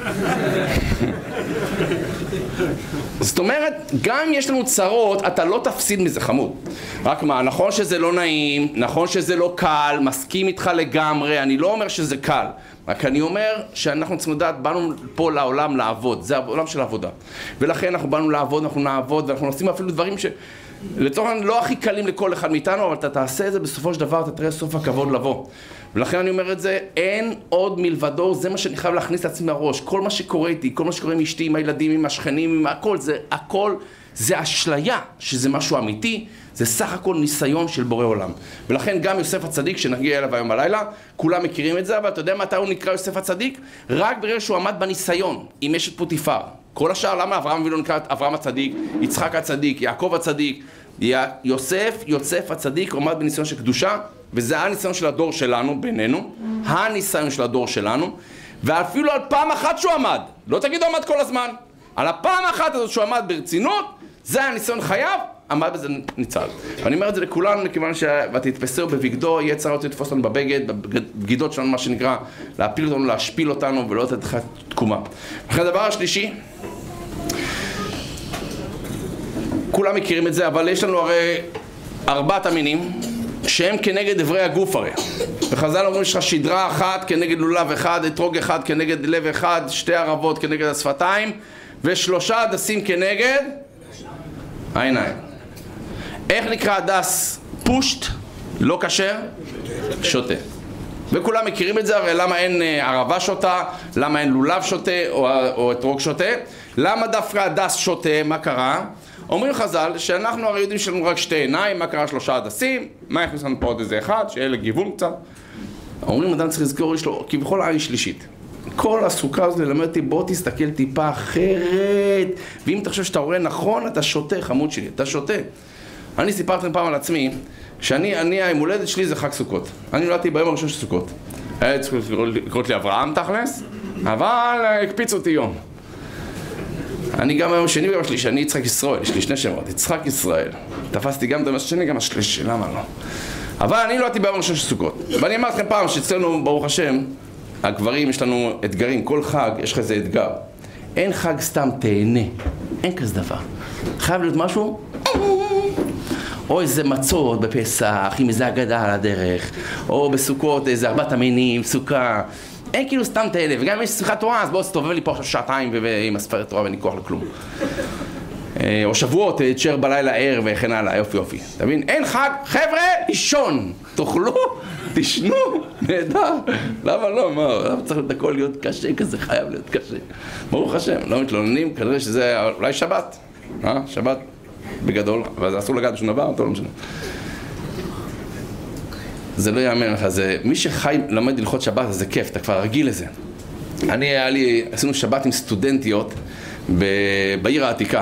זאת אומרת, גם אם יש לנו צרות, אתה לא תפסיד מזה, חמוד. רק מה, נכון שזה לא נעים, נכון שזה לא קל, מסכים איתך לגמרי, אני לא אומר שזה קל. רק אני אומר שאנחנו צריכים לדעת, באנו פה לעולם לעבוד, זה העולם של העבודה. ולכן אנחנו באנו לעבוד, אנחנו נעבוד, ואנחנו עושים אפילו דברים ש... לצורך העניין לא הכי קלים לכל אחד מאיתנו, אבל אתה תעשה את זה בסופו של דבר, אתה תראה סוף הכבוד לבוא. ולכן אני אומר את זה, אין עוד מלבדו, זה מה שאני חייב להכניס לעצמי מהראש. כל מה שקורה איתי, כל מה שקורה עם אשתי, עם הילדים, עם השכנים, עם הכל, זה הכל, זה אשליה, שזה משהו אמיתי, זה סך הכל ניסיון של בורא עולם. ולכן גם יוסף הצדיק, שנגיע אליו היום הלילה, כולם מכירים את זה, אבל אתה יודע מתי הוא נקרא יוסף הצדיק? רק ברגע שהוא עמד בניסיון, עם אשת פוטיפר. כל השאר, למה אברהם אבינו נקרא אברהם הצדיק, יצחק הצדיק, יעקב הצדיק, יוסף, יוסף הצדיק, עומד בניסיון של קדושה, וזה הניסיון של הדור שלנו, בינינו, הניסיון של הדור שלנו, ואפילו על פעם אחת שהוא עמד, לא תגיד הוא עמד כל הזמן, על הפעם אחת הזאת שהוא עמד ברצינות, זה הניסיון חייו, עמד בזה ניצל. ואני אומר את זה לכולנו, מכיוון ותתפסו בבגדו, יהיה צרה אותי לתפוס לנו בבגד, בבגידות שלנו, מה שנקרא, להפיל אותנו, להשפיל אותנו, ולא לתת לך תקומה. אחרי הדבר השלישי, כולם מכירים את זה, אבל יש לנו הרי ארבעת המינים, שהם כנגד עברי הגוף הרי. בחז"ל אומרים שיש לך שדרה אחת כנגד לולב אחד, אתרוג אחד כנגד לב אחד, שתי ערבות כנגד השפתיים, ושלושה הדסים כנגד העיניים. איך נקרא הדס פושט? לא כשר? שוטה. וכולם מכירים את זה, הרי למה אין ערבה שוטה, למה אין לולב שוטה או, או אתרוג שוטה, למה דווקא הדס שוטה, מה קרה? אומרים חז"ל שאנחנו הרי יודעים שלנו רק שתי עיניים, מה קרה שלושה הדסים, מה יכניס לנו פה עוד איזה אחד, שיהיה לגיוון קצת. אומרים אדם צריך לזכור, יש לו כבכל עין שלישית. כל הסוכה הזאת ללמד אותי, בוא תסתכל טיפה אחרת, ואם אתה חושב שאתה רואה נכון, אתה שותה, חמוד שלי, אתה שותה. אני סיפרתי פעם על עצמי, שאני, אני, היום הולדת שלי זה חג סוכות. אני נולדתי ביום הראשון של סוכות. היה צריך לקרות לי אברהם תכלס, אבל הקפיץ אותי יום. אני גם היום שני וגם שלישי, אני יצחק ישראל, יש לי שני שמות, יצחק ישראל. תפסתי גם את השני, גם השלישי, למה לא? אבל אני נולדתי ביום הראשון של סוכות. ואני אמר לכם פעם שאצלנו, ברוך השם, הגברים יש לנו אתגרים, כל חג יש לך איזה אתגר. אין חג סתם תהנה, אין כזה דבר. חייב להיות משהו, או איזה מצות בפסח, עם איזה אגדה על הדרך, או בסוכות איזה ארבעת המינים, סוכה. אין כאילו סתם תהנה, וגם אם יש שמחת תורה, אז בואו תסתובב לי פה עכשיו שעתיים עם הספרת תורה ואין לי כוח לכלום. או שבועות, תשאר בלילה ער וכן הלאה, יופי יופי. אתה מבין? אין חג, חבר'ה, לישון. תאכלו, תשנו, נהדר. למה לא? מה? למה צריך את הכל להיות קשה כזה? חייב להיות קשה. ברוך השם, לא מתלוננים, כנראה שזה אולי שבת. אה? שבת בגדול, אבל זה אסור לגעת בשום דבר, אתה לא משנה. זה לא יאמן לך, זה... מי שחי למד הלכות שבת, זה כיף, אתה כבר רגיל לזה. אני, היה לי, עשינו שבת עם סטודנטיות ב... בעיר העתיקה.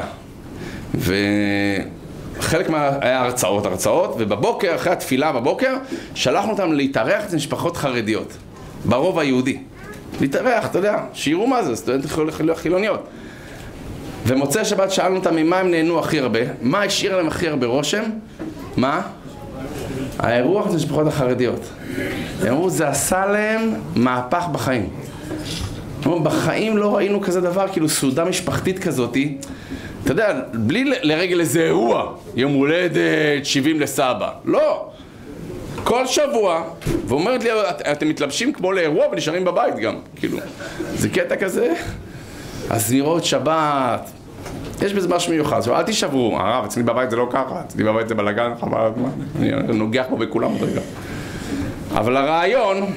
וחלק מה... היה הרצאות, הרצאות, ובבוקר, אחרי התפילה בבוקר, שלחנו אותם להתארח את משפחות חרדיות. ברוב היהודי. להתארח, אתה יודע, שיראו מה זה, סטודנטים חילוניות. ומוצאי שבת שאלנו אותם ממה הם נהנו הכי הרבה, מה השאיר להם הכי הרבה רושם, מה? האירוח זה משפחות החרדיות. הם אמרו, זה עשה להם מהפך בחיים. בחיים לא ראינו כזה דבר, כאילו סעודה משפחתית כזאת, אתה יודע, בלי לרגל איזה אירוע, יום הולדת שבעים לסבא, לא. כל שבוע, ואומרת לי, את, אתם מתלבשים כמו לאירוע ונשארים בבית גם, כאילו. זה קטע כזה. אז נראות שבת, יש בזה משהו מיוחד, אל תשברו, הרב, אצלי בבית זה לא ככה, אצלי בבית זה בלגן, חבל, אני נוגח פה בכולם עוד רגע. אבל הרעיון,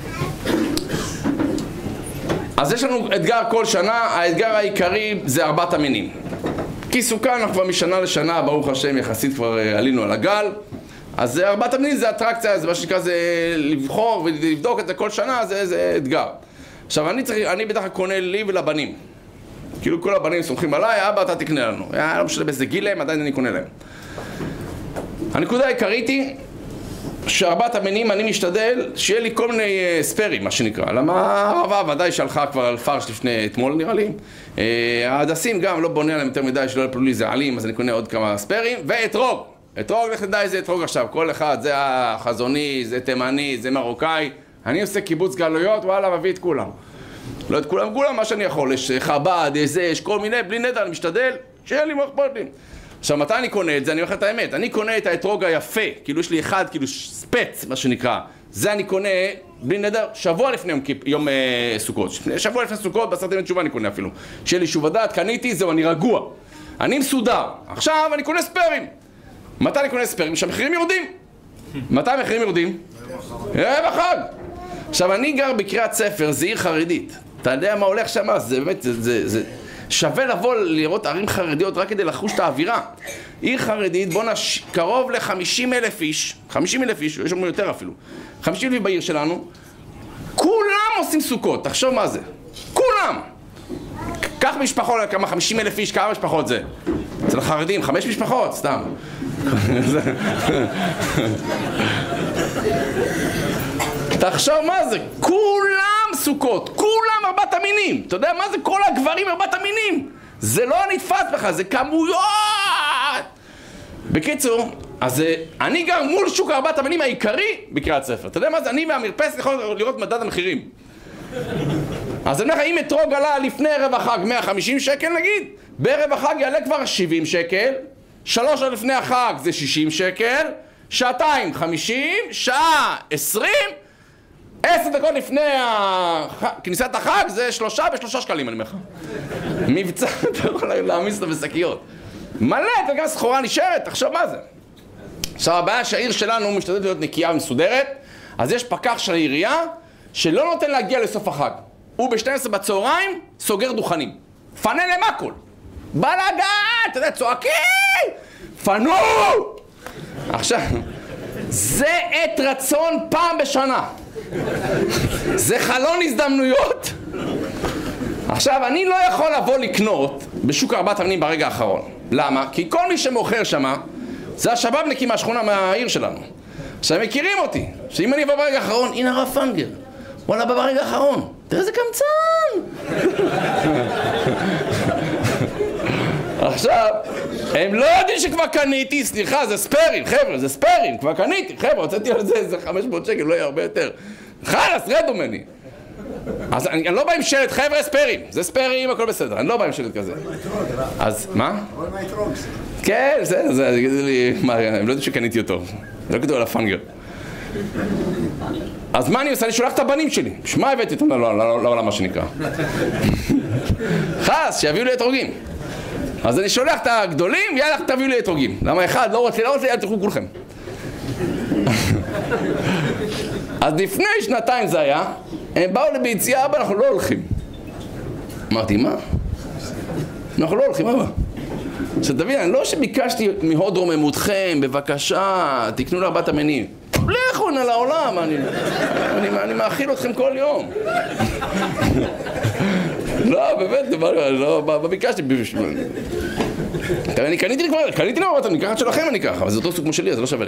אז יש לנו אתגר כל שנה, האתגר העיקרי זה ארבעת המינים. כי סוכה אנחנו כבר משנה לשנה, ברוך השם, יחסית כבר עלינו על הגל, אז ארבעת המינים זה אטרקציה, זה מה שנקרא, זה לבחור ולבדוק את זה כל שנה, זה, זה אתגר. עכשיו, אני, צריך, אני בטח קונה לי ולבנים. כאילו כל הבנים סומכים עליי, אבא אתה תקנה לנו. לא משנה באיזה גיל להם, עדיין אני קונה להם. הנקודה העיקרית היא שארבעת המינים אני משתדל שיהיה לי כל מיני ספרים, מה שנקרא. למה הרבה ודאי שהלכה כבר על פרש לפני אתמול נראה לי. ההדסים גם לא בונה עליהם יותר מדי שלא יפלו לי זעלים, אז אני קונה עוד כמה ספרים. ואתרוג. אתרוג, לך תדע איזה אתרוג עכשיו. כל אחד, זה החזוני, זה תימני, זה מרוקאי. אני עושה קיבוץ גלויות, וואלה, מביא את כולם. לא את כולם, כולם מה שאני יכול, יש חב"ד, יש זה, יש כל מיני, בלי נדע, אני משתדל, שיהיה לי מרפות לי. עכשיו, מתי אני קונה את זה? אני אומר לך את האמת, אני קונה את האתרוג היפה, כאילו יש לי אחד, כאילו ספץ, מה שנקרא. זה אני קונה, בלי נדע, שבוע לפני יום, יום אה, סוכות. שבוע לפני סוכות, בעשרת ימי תשובה אני קונה אפילו. שיהיה לי שוב הדעת, קניתי, זהו, אני רגוע. אני מסודר. עכשיו אני קונה ספרים. מתי אני קונה ספרים? שהמחירים יורדים. מתי המחירים יורדים? ערב החג. עכשיו, אני גר בקריית ספר, זה עיר חרדית. אתה יודע מה הולך שם? זה באמת, זה, זה, זה שווה לבוא לראות ערים חרדיות רק כדי לחוש את האווירה. עיר חרדית, בוא נש... קרוב ל-חמישים אלף איש, חמישים אלף איש, יש לנו יותר אפילו, חמישים אלף בעיר שלנו, כולם עושים סוכות, תחשוב מה זה. כולם! קח משפחות, כמה חמישים אלף איש, כמה משפחות זה? אצל החרדים, חמש משפחות, סתם. תחשוב מה זה, כולם סוכות, כולם ארבעת המינים. אתה יודע מה זה? כל הגברים ארבעת המינים. זה לא נתפס בך, זה כמויות. בקיצור, אז אני גר מול שוק ארבעת המינים העיקרי בקריית ספר. אתה יודע מה זה? אני מהמרפסת יכול לראות מדד המחירים. אז אני אומר לך, אם אתרוג עלה לפני ערב החג מאה וחמישים שקל נגיד, בערב החג יעלה כבר שבעים שקל, שלוש שעות לפני החג זה שישים שקל, שעתיים חמישים, שעה עשרים, עשר דקות לפני כניסת החג זה שלושה ושלושה שקלים, אני אומר לך. מבצע, אתה יכול להעמיס אותו בשקיות. מלא, וגם סחורה נשארת, תחשוב מה זה. עכשיו, הבעיה שהעיר שלנו משתדלת להיות נקייה ומסודרת, אז יש פקח של העירייה שלא נותן להגיע לסוף החג. הוא ב-שתים עשרה בצהריים סוגר דוכנים. פנה להם הכל. בלגן, אתה יודע, צועקים! פנו! עכשיו, זה עת רצון פעם בשנה. זה חלון הזדמנויות. עכשיו, אני לא יכול לבוא לקנות בשוק ארבעת המנים ברגע האחרון. למה? כי כל מי שמוכר שמה, זה השבאבניקים מהשכונה מהעיר שלנו. עכשיו, הם מכירים אותי. שאם אני אבוא ברגע האחרון, הנה הרב פנגר. וואלה, בא ברגע האחרון. תראה איזה קמצן! עכשיו, הם לא יודעים שכבר קניתי, סליחה, זה ספרים, חבר'ה, זה ספרים, כבר קניתי, חבר'ה, הוצאתי על זה איזה חמש מאות שקל, לא יהיה הרבה יותר. חלאס, רדו ממני. אז אני, אני לא בא עם שלט, חבר'ה, ספרים, זה ספרים, הכל בסדר, אני לא בא עם שלט כזה. אז, מה? כן, זה, זה, תגידו לי, מה, הם לא יודעים שקניתי אותו, לא כתוב על הפנגר. אז מה אני עושה? אני שולח את הבנים שלי. שמה הבאתי אותם לעולם מה שנקרא? חס, שיביאו לי אתרוגים. אז אני שולח את הגדולים, יאללה, תביאו לי אתרוגים. למה אחד? לא רוצה, לא רוצה, יאללה, תלכו כולכם. אז לפני שנתיים זה היה, הם באו לביציאה, אבא, אנחנו לא הולכים. אמרתי, מה? אנחנו לא הולכים, אבא. עכשיו תבין, אני לא שביקשתי מהוד רוממותכם, בבקשה, תקנו לארבעת המנים. לכו נא לעולם, אני, אני, אני מאכיל אתכם כל יום. לא, באמת, לא, מה ביקשתי? אני קניתי לי כבר, קניתי לי ארבעת המנים, ככה שלכם אני ככה, אבל זה אותו סוג כמו שלי, אז זה לא שווה לי.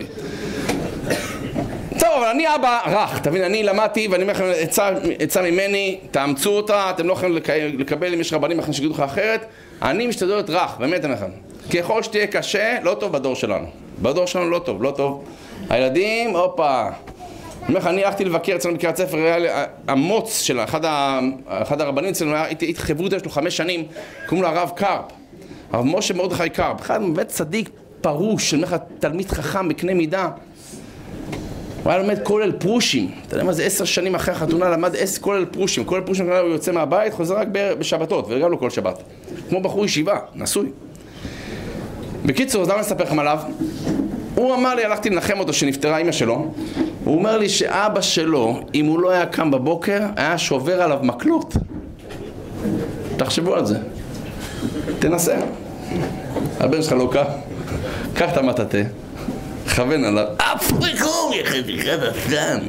טוב, אבל אני אבא רך, תבין, אני למדתי ואני אומר לכם, עצה ממני, תאמצו אותה, אתם לא יכולים לקבל אם יש רבנים אחרים שגידו לך אחרת, אני משתדל להיות רך, באמת אני אומר לכם. ככל שתהיה קשה, לא טוב בדור שלנו. בדור שלנו לא טוב, לא טוב. הילדים, הופה. אני אומר לך, אני הלכתי לבקר אצלנו בקריית ספר, המוץ של אחד, ה... אחד הרבנים אצלנו, הייתי חברות יש לו חמש שנים, קוראים לו הרב קרפ. הרב משה מרדכי קרפ, אחד מבית צדיק פרוש, אני אומר לך, תלמיד חכם בקנה מידה. הוא היה לומד כולל פרושים. אתה יודע מה זה עשר שנים אחרי החתונה למד כולל פרושים. כולל פרושים הוא יוצא מהבית, חוזר רק בשבתות, וגם לא כל שבת. כמו בחור ישיבה, נשוי. בקיצור, אז למה נספר לכם עליו? הוא אמר לי, הלכתי לנחם אותו שנפטרה אמא שלו. הוא אומר לי שאבא שלו, אם הוא לא היה קם בבוקר, היה שובר עליו מקלות. תחשבו על זה. תנסה. הבן שלך לא קם. קח את המטאטה. כוון עליו, אפריקום יחד הסגן.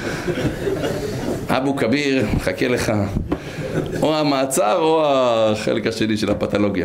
אבו כביר, חכה לך. או המעצר או החלק השני של הפתולוגיה.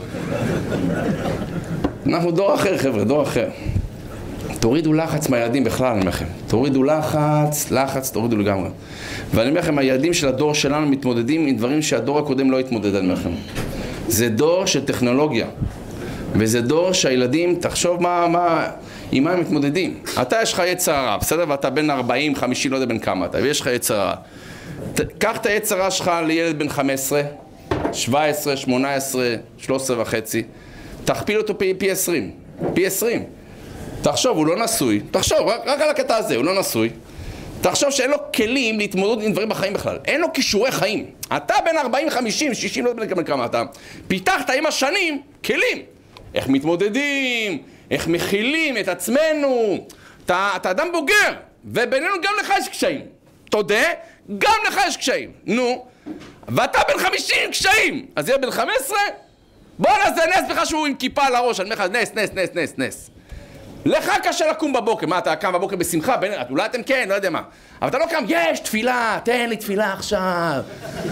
אנחנו דור אחר, חבר'ה, דור אחר. תורידו לחץ מהילדים בכלל, אני אומר לכם. תורידו לחץ, לחץ, תורידו לגמרי. ואני אומר לכם, הילדים של הדור שלנו מתמודדים עם דברים שהדור הקודם לא התמודד, אני אומר לכם. זה דור של טכנולוגיה. וזה דור שהילדים, תחשוב מה, מה, עם מה הם מתמודדים. אתה יש לך יצר הרע, בסדר? ואתה בן ארבעים, חמישים, לא יודע בן כמה אתה, ויש לך יצר הרע. קח את היצר הרע שלך לילד בן חמש עשרה, שבע עשרה, שמונה עשרה, שלוש עשרה וחצי, תכפיל אותו פי, פי עשרים, פי עשרים. תחשוב, הוא לא נשוי, תחשוב, רק, רק על הקטע הזה, הוא לא נשוי. תחשוב שאין לו כלים להתמודד עם דברים בחיים בכלל, אין לו כישורי חיים. אתה בן ארבעים, חמישים, שישים, לא יודע בן כמה אתה, פיתחת עם השנים כלים. איך מתמודדים, איך מכילים את עצמנו. אתה, אתה אדם בוגר, ובינינו גם לך יש קשיים. תודה, גם לך יש קשיים. נו, ואתה בן חמישים קשיים. אז יהיה בן חמש עשרה? בוא נעשה נס בך שהוא עם כיפה על הראש. אני אומר לך, נס, נס, נס, נס, נס. לך קשה לקום בבוקר. מה, אתה קם בבוקר בשמחה? בין... אולי אתם כן, לא יודע מה. אבל אתה לא קם, יש תפילה, תן לי תפילה עכשיו.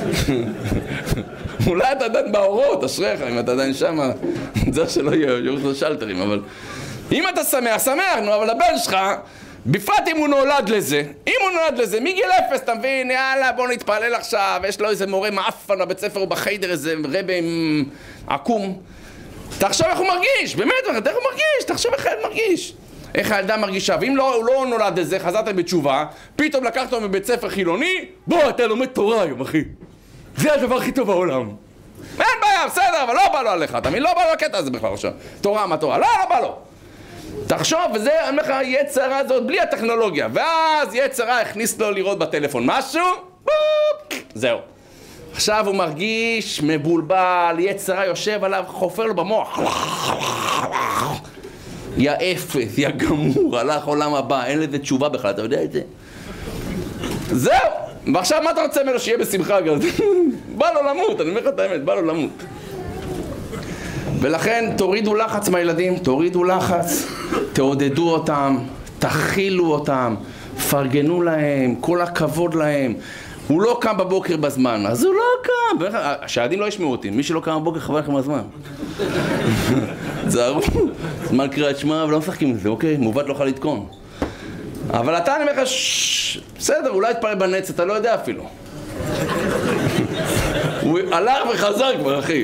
אולי אתה עדיין באורות, אשריך, אם אתה עדיין שמה, זה שלא יהיו לו שלטרים, אבל אם אתה שמח, שמח, נו, אבל הבן שלך, בפרט אם הוא נולד לזה, אם הוא נולד לזה, מגיל אפס, אתה מבין, יאללה, בוא נתפלל עכשיו, יש לו איזה מורה מאפן בבית ספר או בחיידר, איזה רבא עם עקום, תחשוב איך הוא מרגיש, באמת, איך הוא מרגיש, תחשוב איך הילד מרגיש, איך הילדה מרגישה, ואם לא, הוא לא נולד לזה, חזרת בתשובה, פתאום לקחת אותו מבית ספר חילוני, בוא, אתה לומד תורה היום, אחי. זה הדבר הכי טוב בעולם. אין בעיה, בסדר, אבל לא בא לו עליך, אתה מבין? לא בא לו הקטע הזה בכלל עכשיו. תורה, מה תורה? לא, לא בא לו. תחשוב, וזה, אני אומר לך, יצר הרע הזאת בלי הטכנולוגיה. ואז יצר הרע הכניס לו לראות בטלפון משהו, בופ, זהו. עכשיו הוא מרגיש מבולבל, יצר הרע יושב עליו, חופר לו במוח. יא אפס, יא גמור, הלך עולם הבא, אין לזה תשובה בכלל, אתה יודע את זה? זהו! ועכשיו מה אתה רוצה ממנו שיהיה בשמחה כזה? בא לו למות, אני אומר לך את האמת, בא לו למות. ולכן תורידו לחץ מהילדים, תורידו לחץ, תעודדו אותם, תכילו אותם, פרגנו להם, כל הכבוד להם. הוא לא קם בבוקר בזמן, אז הוא לא קם. שהילדים לא ישמעו אותי, מי שלא קם בבוקר חבל לכם הזמן. זהרו, זמן קריאת שמע ולא משחקים את זה, אוקיי? מעוות לא יכול לתקון. אבל אתה, אני אומר לך, בסדר, אולי תפלל בנץ, אתה לא יודע אפילו. הוא הלך וחזר כבר, אחי.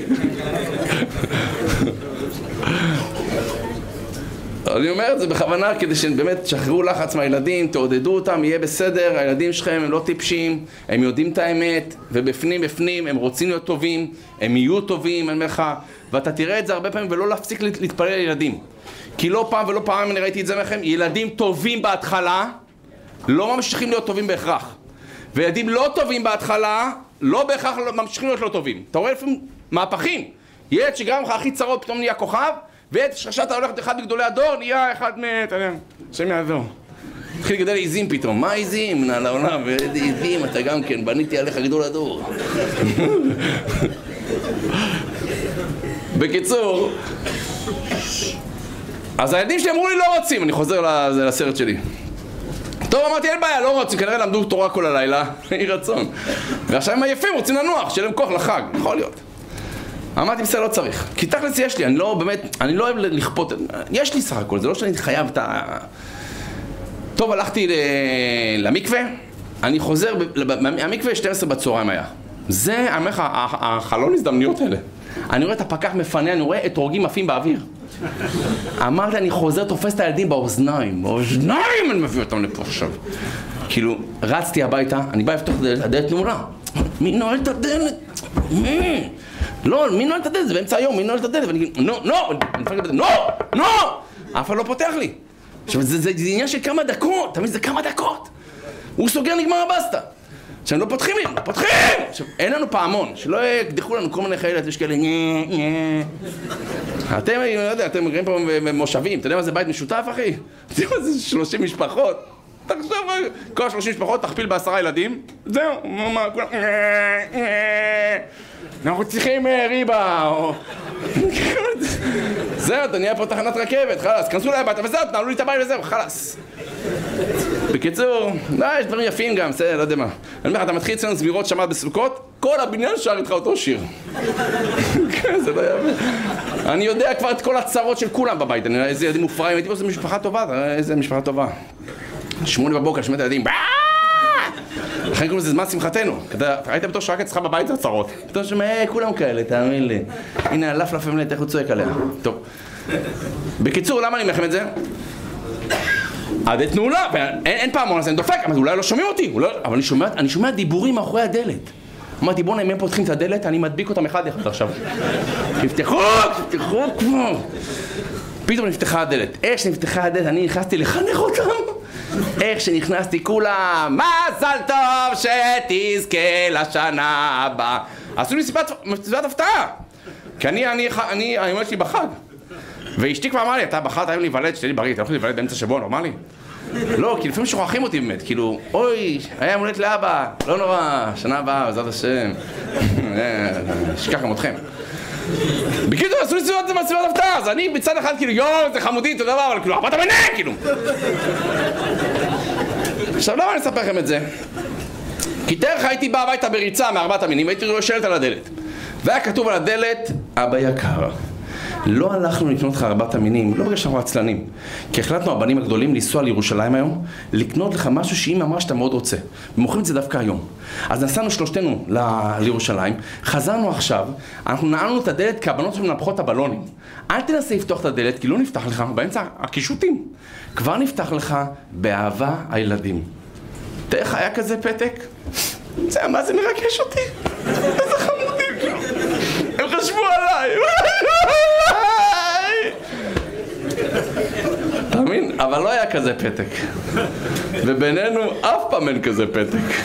אני אומר את זה בכוונה כדי שבאמת תשחררו לחץ מהילדים, תעודדו אותם, יהיה בסדר, הילדים שלכם הם לא טיפשים, הם יודעים את האמת, ובפנים בפנים הם רוצים להיות טובים, הם יהיו טובים, אני אומר לך, ואתה תראה את זה הרבה פעמים ולא להפסיק להתפלל לילדים. כי לא פעם ולא פעם אני ראיתי את זה מכם, ילדים טובים בהתחלה, לא ממשיכים להיות טובים בהכרח. וילדים לא טובים בהתחלה, לא בהכרח ממשיכים להיות לא טובים. אתה רואה לפעמים מהפכים. ילד שגרם לך הכי צרות פתאום נהיה כוכב, וילד שחשבת הולכת אחד מגדולי הדור, נהיה אחד מ... אתה יודע, השם יעזור. התחיל לגדל עיזים פתאום. מה עיזים? נע לעולם, ואיזה עיזים, אתה גם כן, בניתי עליך גדול הדור. בקיצור, אז הילדים שלי אמרו לי לא רוצים, אני חוזר לסרט שלי. טוב, אמרתי, אין בעיה, לא רוצים, כנראה למדו תורה כל הלילה, אי רצון. ועכשיו הם עייפים, רוצים לנוח, שיהיה להם כוח לחג, יכול להיות. אמרתי, בסדר, לא צריך. כי תכלס יש לי, אני לא, באמת, אני לא אוהב לכפות, יש לי סך הכל, זה לא שאני חייב את ה... טוב, הלכתי למקווה, אני חוזר, המקווה שתים עשרה בצהריים היה. זה, אני אומר לך, החלון הזדמנויות האלה. אני רואה את הפקח מפנה, אני רואה את הורגים עפים באוויר. אמרתי, אני חוזר, תופס את הילדים באוזניים, באוזניים אני מביא אותם לפה עכשיו. כאילו, רצתי הביתה, אני בא לפתוח הדלת נעולה. מי נועל את הדלת? מי? לא, מי נועל את הדלת? זה באמצע היום, מי נועל את הדלת? ואני כאילו, נו, נו, אני מפגע בדלת, נו, נו! אף אחד לא פותח לי. עכשיו, זה עניין של כמה דקות, תמיד זה כמה דקות. הוא סוגר, נגמר הבסטה. עכשיו, לא פותחים לי, לא פותחים! עכשיו, אין לנו פעמון, שלא יקדחו לנו כל מיני חיילות, יש כאלה נה, נה. אתם, אני לא יודע, אתם גרים פה במושבים, אתה יודע מה זה בית משותף, אחי? אתה יודע מה זה שלושים משפחות? תחשוב, כל שלושים משפחות תכפיל בעשרה ילדים, זהו, מה, כולם... אנחנו צריכים ריבה, או... זהו, אתה נהיה פה תחנת רכבת, חלאס, כנסו לי הביתה, וזהו, תנעלו לי את הבית וזהו, חלאס. בקיצור, לא, יש דברים יפים גם, בסדר, לא יודע מה. אני אומר לך, אתה מתחיל אצלנו סבירות שבת בסוכות, כל הבניין שר איתך אותו שיר. כן, זה לא יפה. אני יודע כבר את כל הצרות של כולם בבית, אני יודע איזה ילדים מופרעים, הייתי פה, איזה משפחה טובה, איזה משפחה טובה. שמונה בבוקר, שמעת ילדים, לכן קוראים לזה זמן שמחתנו. ראית בתור שרק אצלך בבית זה הצרות. פתאום שומע, כולם כאלה, תאמין לי. הנה, הלף לפעמים לתך הוא צועק עליה. טוב. בקיצור, למה אני מלחם את זה? הדלת נעולה, ואין פעמון, אז אני דופק, אבל אולי לא שומעים אותי. אבל אני שומע דיבורים מאחורי הדלת. אמרתי, בואו, אם הם פותחים את הדלת, אני מדביק אותם אחד אחד עכשיו. תפתחו, תפתחו כבר. פתאום נפתחה הדלת. איך שנפתחה הדלת, אני נכנסתי לחנך אותם. איך שנכנסתי כולם, מזל טוב שתזכה לשנה הבאה. עשו לי סיבת הפתעה. כי אני, אני, אני, אני אומרת לי בחג. ואשתי כבר אמרה לי, אתה בחרת היום להיוולד, שתהיה לי בריא, אתה לא יכול להיוולד באמצע שבוע, נורמלי? לא, כי לפעמים שוכחים אותי באמת, כאילו, אוי, היה מולדת לאבא, לא נורא, שנה הבאה, בעזרת השם. שכח גם אתכם. בקיצור, עשו לי סיבת הפתעה, אז אני בצד אחד כאילו, יואו, זה חמודי, תודה רבה, אבל כאילו, אבא אתה מנה, כאילו. עכשיו, למה אני אספר לכם את זה? כי תראה הייתי בא הביתה בריצה מארבעת המינים, והייתי רואה שלט על הדלת. והיה כתוב על הדלת, אבא יקר. לא הלכנו לקנות לך ארבעת המינים, לא בגלל שאנחנו עצלנים. כי החלטנו הבנים הגדולים לנסוע לירושלים היום, לקנות לך משהו שאמא אמרה שאתה מאוד רוצה. ומוכרים את זה דווקא היום. אז נסענו שלושתנו ל- לירושלים, חזרנו עכשיו, אנחנו נעלנו את הדלת כי הבנות שלנו מנפחות את הבלונים. אל תנסה לפתוח את הדלת, כי לא נפתח לך, באמצע הקישוטים. כבר נפתח לך באהבה הילדים. תראה, היה כזה פתק? זה, מה זה מרגש אותי? איזה חמודים. הם חשבו עליי. אבל לא היה כזה פתק. ובינינו אף פעם אין כזה פתק.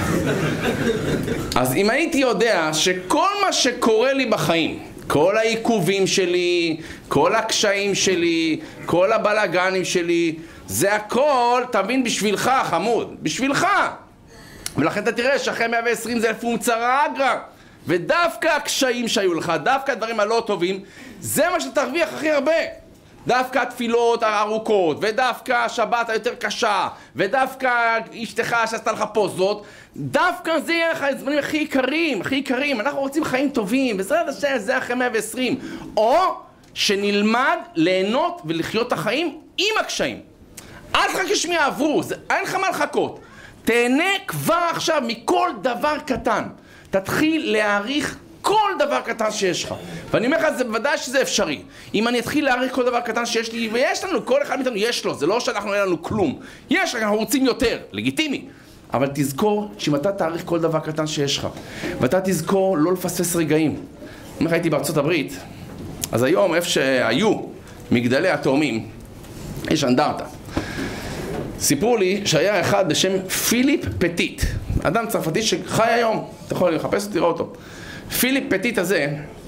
אז אם הייתי יודע שכל מה שקורה לי בחיים, כל העיכובים שלי, כל הקשיים שלי, כל הבלגנים שלי, זה הכל, תבין, בשבילך, חמוד, בשבילך. ולכן אתה תראה שאחרי מאה ועשרים זה לפונקציה אגרא. ודווקא הקשיים שהיו לך, דווקא הדברים הלא טובים, זה מה שתרוויח הכי הרבה. דווקא התפילות הארוכות, ודווקא השבת היותר קשה, ודווקא אשתך שעשתה לך פוזות, דווקא זה יהיה לך הזמנים הכי יקרים, הכי יקרים. אנחנו רוצים חיים טובים, בסדר השם, זה אחרי מאה ועשרים. או שנלמד ליהנות ולחיות את החיים עם הקשיים. אל תחכה שהם יעברו, אין לך מה לחכות. תהנה כבר עכשיו מכל דבר קטן. תתחיל להעריך כל דבר קטן שיש לך. ואני אומר לך, זה בוודאי שזה אפשרי. אם אני אתחיל להעריך כל דבר קטן שיש לי, ויש לנו, כל אחד מאיתנו יש לו, זה לא שאנחנו אין לנו כלום. יש, אנחנו רוצים יותר, לגיטימי. אבל תזכור שאם אתה תעריך כל דבר קטן שיש לך, ואתה תזכור לא לפספס רגעים. אני הייתי בארצות הברית, אז היום איפה שהיו מגדלי התאומים, יש אנדרטה. סיפרו לי שהיה אחד בשם פיליפ פטיט, אדם צרפתי שחי היום, אתה יכול לחפש ותראה אותו. פיליפ פטיט הזה,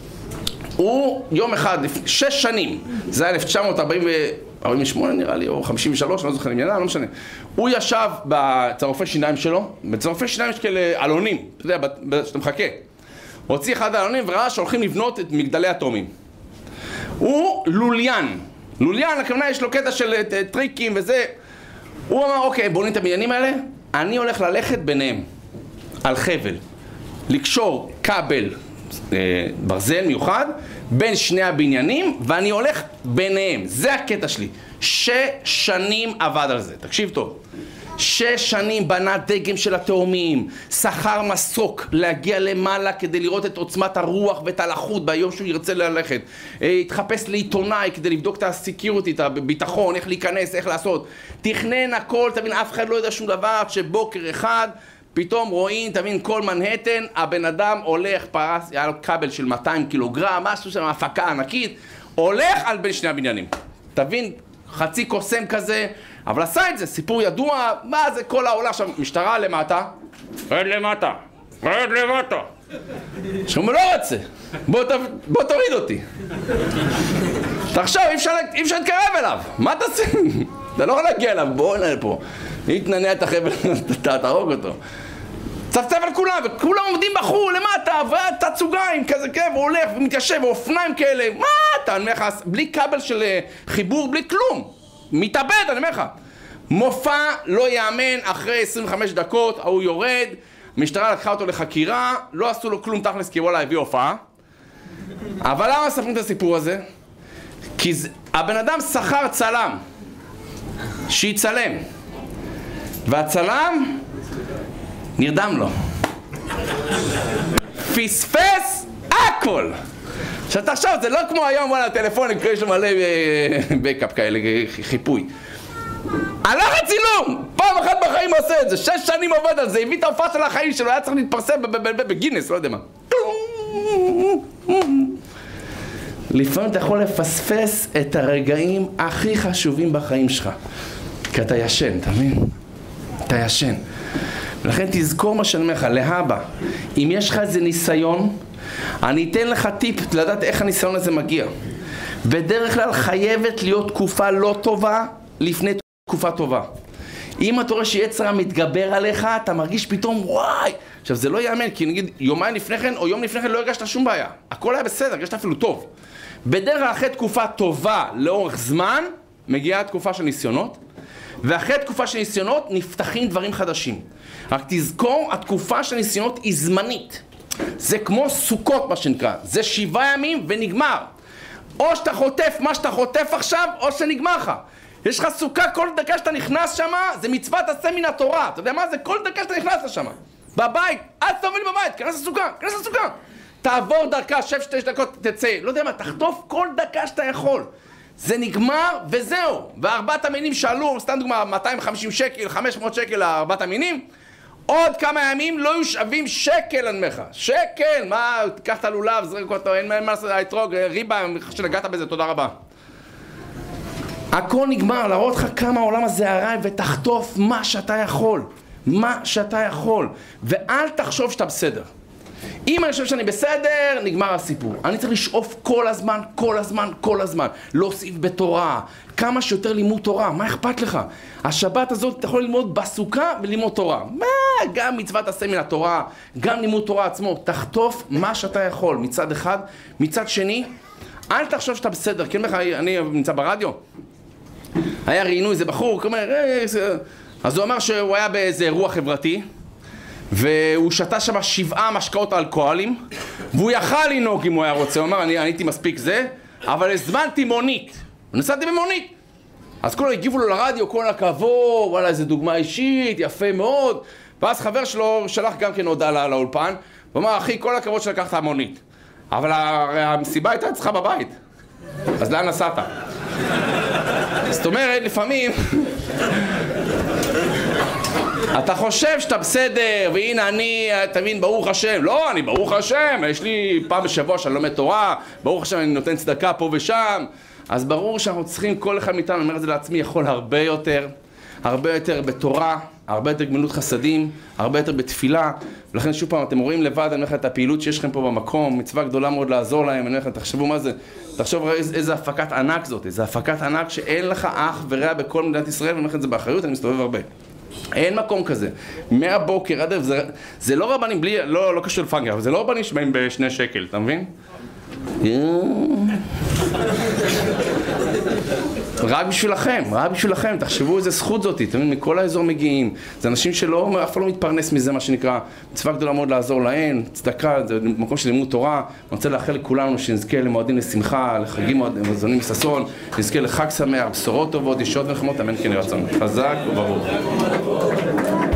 הוא יום אחד, שש שנים, זה היה אלף תשע מאות ארבעים ושמונה נראה לי, או חמישים ושלוש, אני לא זוכר למעלה, לא משנה. הוא ישב בצרופי שיניים שלו, בצרופי שיניים יש כאלה אלונים, אתה יודע, שאתה מחכה. הוציא אחד האלונים וראה שהולכים לבנות את מגדלי התאומים. הוא לוליין, לוליין, הכוונה יש לו קטע של טריקים וזה. הוא אמר, אוקיי, בונים את הבניינים האלה, אני הולך ללכת ביניהם, על חבל, לקשור כבל אה, ברזל מיוחד, בין שני הבניינים, ואני הולך ביניהם. זה הקטע שלי. שש שנים עבד על זה, תקשיב טוב. שש שנים בנה דגם של התאומים, שכר מסוק להגיע למעלה כדי לראות את עוצמת הרוח ואת הלחות ביום שהוא ירצה ללכת. התחפש לעיתונאי כדי לבדוק את הסקיוריטי, את הביטחון, איך להיכנס, איך לעשות. תכנן הכל, תבין, אף אחד לא יודע שום דבר, שבוקר אחד פתאום רואים, תבין, כל מנהטן, הבן אדם הולך, פרס, היה לו כבל של מאתיים קילוגרם, משהו שם, הפקה ענקית, הולך על בין שני הבניינים. תבין, חצי קוסם כזה, אבל עשה את זה, סיפור ידוע, מה זה כל העולם עכשיו, משטרה למטה, רד למטה, רד למטה. שאומר, לא רוצה, בוא, ת, בוא תוריד אותי. תחשוב, אי אפשר, אי אפשר להתקרב אליו, מה אתה עושה? אתה לא יכול להגיע אליו, בוא נהיה פה. אם תנענע את החבל, אתה תהרוג אותו. צפצף על כולם, וכולם עומדים בחור למטה, והתצוגיים כזה, כן, והוא הולך ומתיישב, ואופניים כאלה, מה אתה, אני אומר לך, בלי כבל של חיבור, בלי כלום. מתאבד, אני אומר לך. מופע לא יאמן, אחרי עשרים וחמש דקות, ההוא יורד, המשטרה לקחה אותו לחקירה, לא עשו לו כלום תכלס, כי וואלה הביא הופעה. אבל למה מספרים את הסיפור הזה? כי זה, הבן אדם שכר צלם, שיצלם. והצלם נרדם לו. פספס הכל. עכשיו תחשוב, זה לא כמו היום, וואלה, הטלפון, יש לו מלא בקאפ כאלה, חיפוי. הלך הצילום! פעם אחת בחיים עושה את זה, שש שנים עובד על זה, הביא את ההופעה של החיים שלו, היה צריך להתפרסם בגינס, לא יודע מה. לפעמים אתה יכול לפספס את הרגעים הכי חשובים בחיים שלך. כי אתה ישן, אתה מבין? אתה ישן. ולכן תזכור מה שאני אומר לך, להבא, אם יש לך איזה ניסיון, אני אתן לך טיפ לדעת איך הניסיון הזה מגיע. בדרך כלל חייבת להיות תקופה לא טובה לפני תקופה טובה. אם אתה רואה שיצר מתגבר עליך, אתה מרגיש פתאום וואי. עכשיו זה לא יאמן, כי נגיד יומיים לפני כן או יום לפני כן לא הרגשת שום בעיה. הכל היה בסדר, הרגשת אפילו טוב. בדרך כלל אחרי תקופה טובה לאורך זמן, מגיעה תקופה של ניסיונות. ואחרי תקופה של ניסיונות נפתחים דברים חדשים. רק תזכור, התקופה של ניסיונות היא זמנית. זה כמו סוכות מה שנקרא. זה שבעה ימים ונגמר. או שאתה חוטף מה שאתה חוטף עכשיו, או שנגמר לך. יש לך סוכה, כל דקה שאתה נכנס שם, זה מצוות עשה מן התורה. אתה יודע מה זה? כל דקה שאתה נכנס לשם. בבית, אל תסתובב לי בבית, כנס לסוכה, כנס לסוכה. תעבור דרכה, שב שתי דקות, תצא. לא יודע מה, תחטוף כל דקה שאתה יכול. זה נגמר וזהו. וארבעת המינים שעלו, סתם דוגמה, מאתיים וחמישים שקל, חמש מאות שקל לארבעת המינים, עוד כמה ימים לא יהיו שווים שקל, אני אומר לך. שקל, מה, תיקח את הלולב, זרק אותו, אין מה לעשות, האתרוג, ריבה, שנגעת בזה, תודה רבה. הכל נגמר, להראות לך כמה העולם הזה הרע, ותחטוף מה שאתה יכול. מה שאתה יכול. ואל תחשוב שאתה בסדר. אם אני חושב שאני בסדר, נגמר הסיפור. אני צריך לשאוף כל הזמן, כל הזמן, כל הזמן. להוסיף בתורה. כמה שיותר לימוד תורה. מה אכפת לך? השבת הזאת אתה יכול ללמוד בסוכה וללמוד תורה. מה? גם מצוות עשה מן התורה, גם לימוד תורה עצמו. תחטוף מה שאתה יכול. מצד אחד. מצד שני, אל תחשוב שאתה בסדר. כן, אני נמצא ברדיו. היה ראינו איזה בחור, אומר, אז הוא אמר שהוא היה באיזה אירוע חברתי, והוא שתה שם שבעה משקאות אלכוהולים, והוא יכל לנהוג אם הוא היה רוצה. הוא אמר, אני הייתי מספיק זה, אבל הזמנתי מונית. נסעתי במונית. אז כולם הגיבו לו לרדיו, כל הכבוד, וואלה, איזה דוגמה אישית, יפה מאוד. ואז חבר שלו שלח גם כן הודעה לאולפן, הוא אמר, אחי, כל הכבוד שלקחת המונית. אבל המסיבה הייתה אצלך בבית. אז לאן נסעת? זאת אומרת, לפעמים אתה חושב שאתה בסדר, והנה אני, תבין, ברוך השם. לא, אני ברוך השם, יש לי פעם בשבוע שאני לומד תורה, ברוך השם אני נותן צדקה פה ושם. אז ברור שאנחנו צריכים, כל אחד מאיתנו, אני אומר את זה לעצמי, יכול הרבה יותר, הרבה יותר בתורה, הרבה יותר גמילות חסדים, הרבה יותר בתפילה. ולכן שוב פעם, אתם רואים לבד, אני אומר לך את הפעילות שיש לכם פה במקום, מצווה גדולה מאוד לעזור להם. אני אומר לכם, תחשבו מה זה, תחשוב איזה, איזה הפקת ענק זאת, איזה הפקת ענק שאין לך אח ורע בכל מדינת ישראל, ואני אומר לך את זה באחריות, אני מסתובב הרבה. אין מקום כזה. מהבוקר עד ערב, זה, זה לא רבנים בלי, לא, לא קשור לפנקר, אבל זה לא רבנים שבאים בשני שקל, אתה מבין? רק בשבילכם, רק בשבילכם, תחשבו איזה זכות זאת, אתם מבינים, מכל האזור מגיעים, זה אנשים שלא, אף לא מתפרנס מזה, מה שנקרא, מצווה גדולה מאוד לעזור להן, צדקה, זה מקום של לימוד תורה. אני רוצה לאחל לכולנו שנזכה למועדים לשמחה, לחגים מזונים מששון, נזכה לחג שמח, בשורות טובות, ישועות ומלחמות, אמן כן יהיה רצון. חזק וברוך.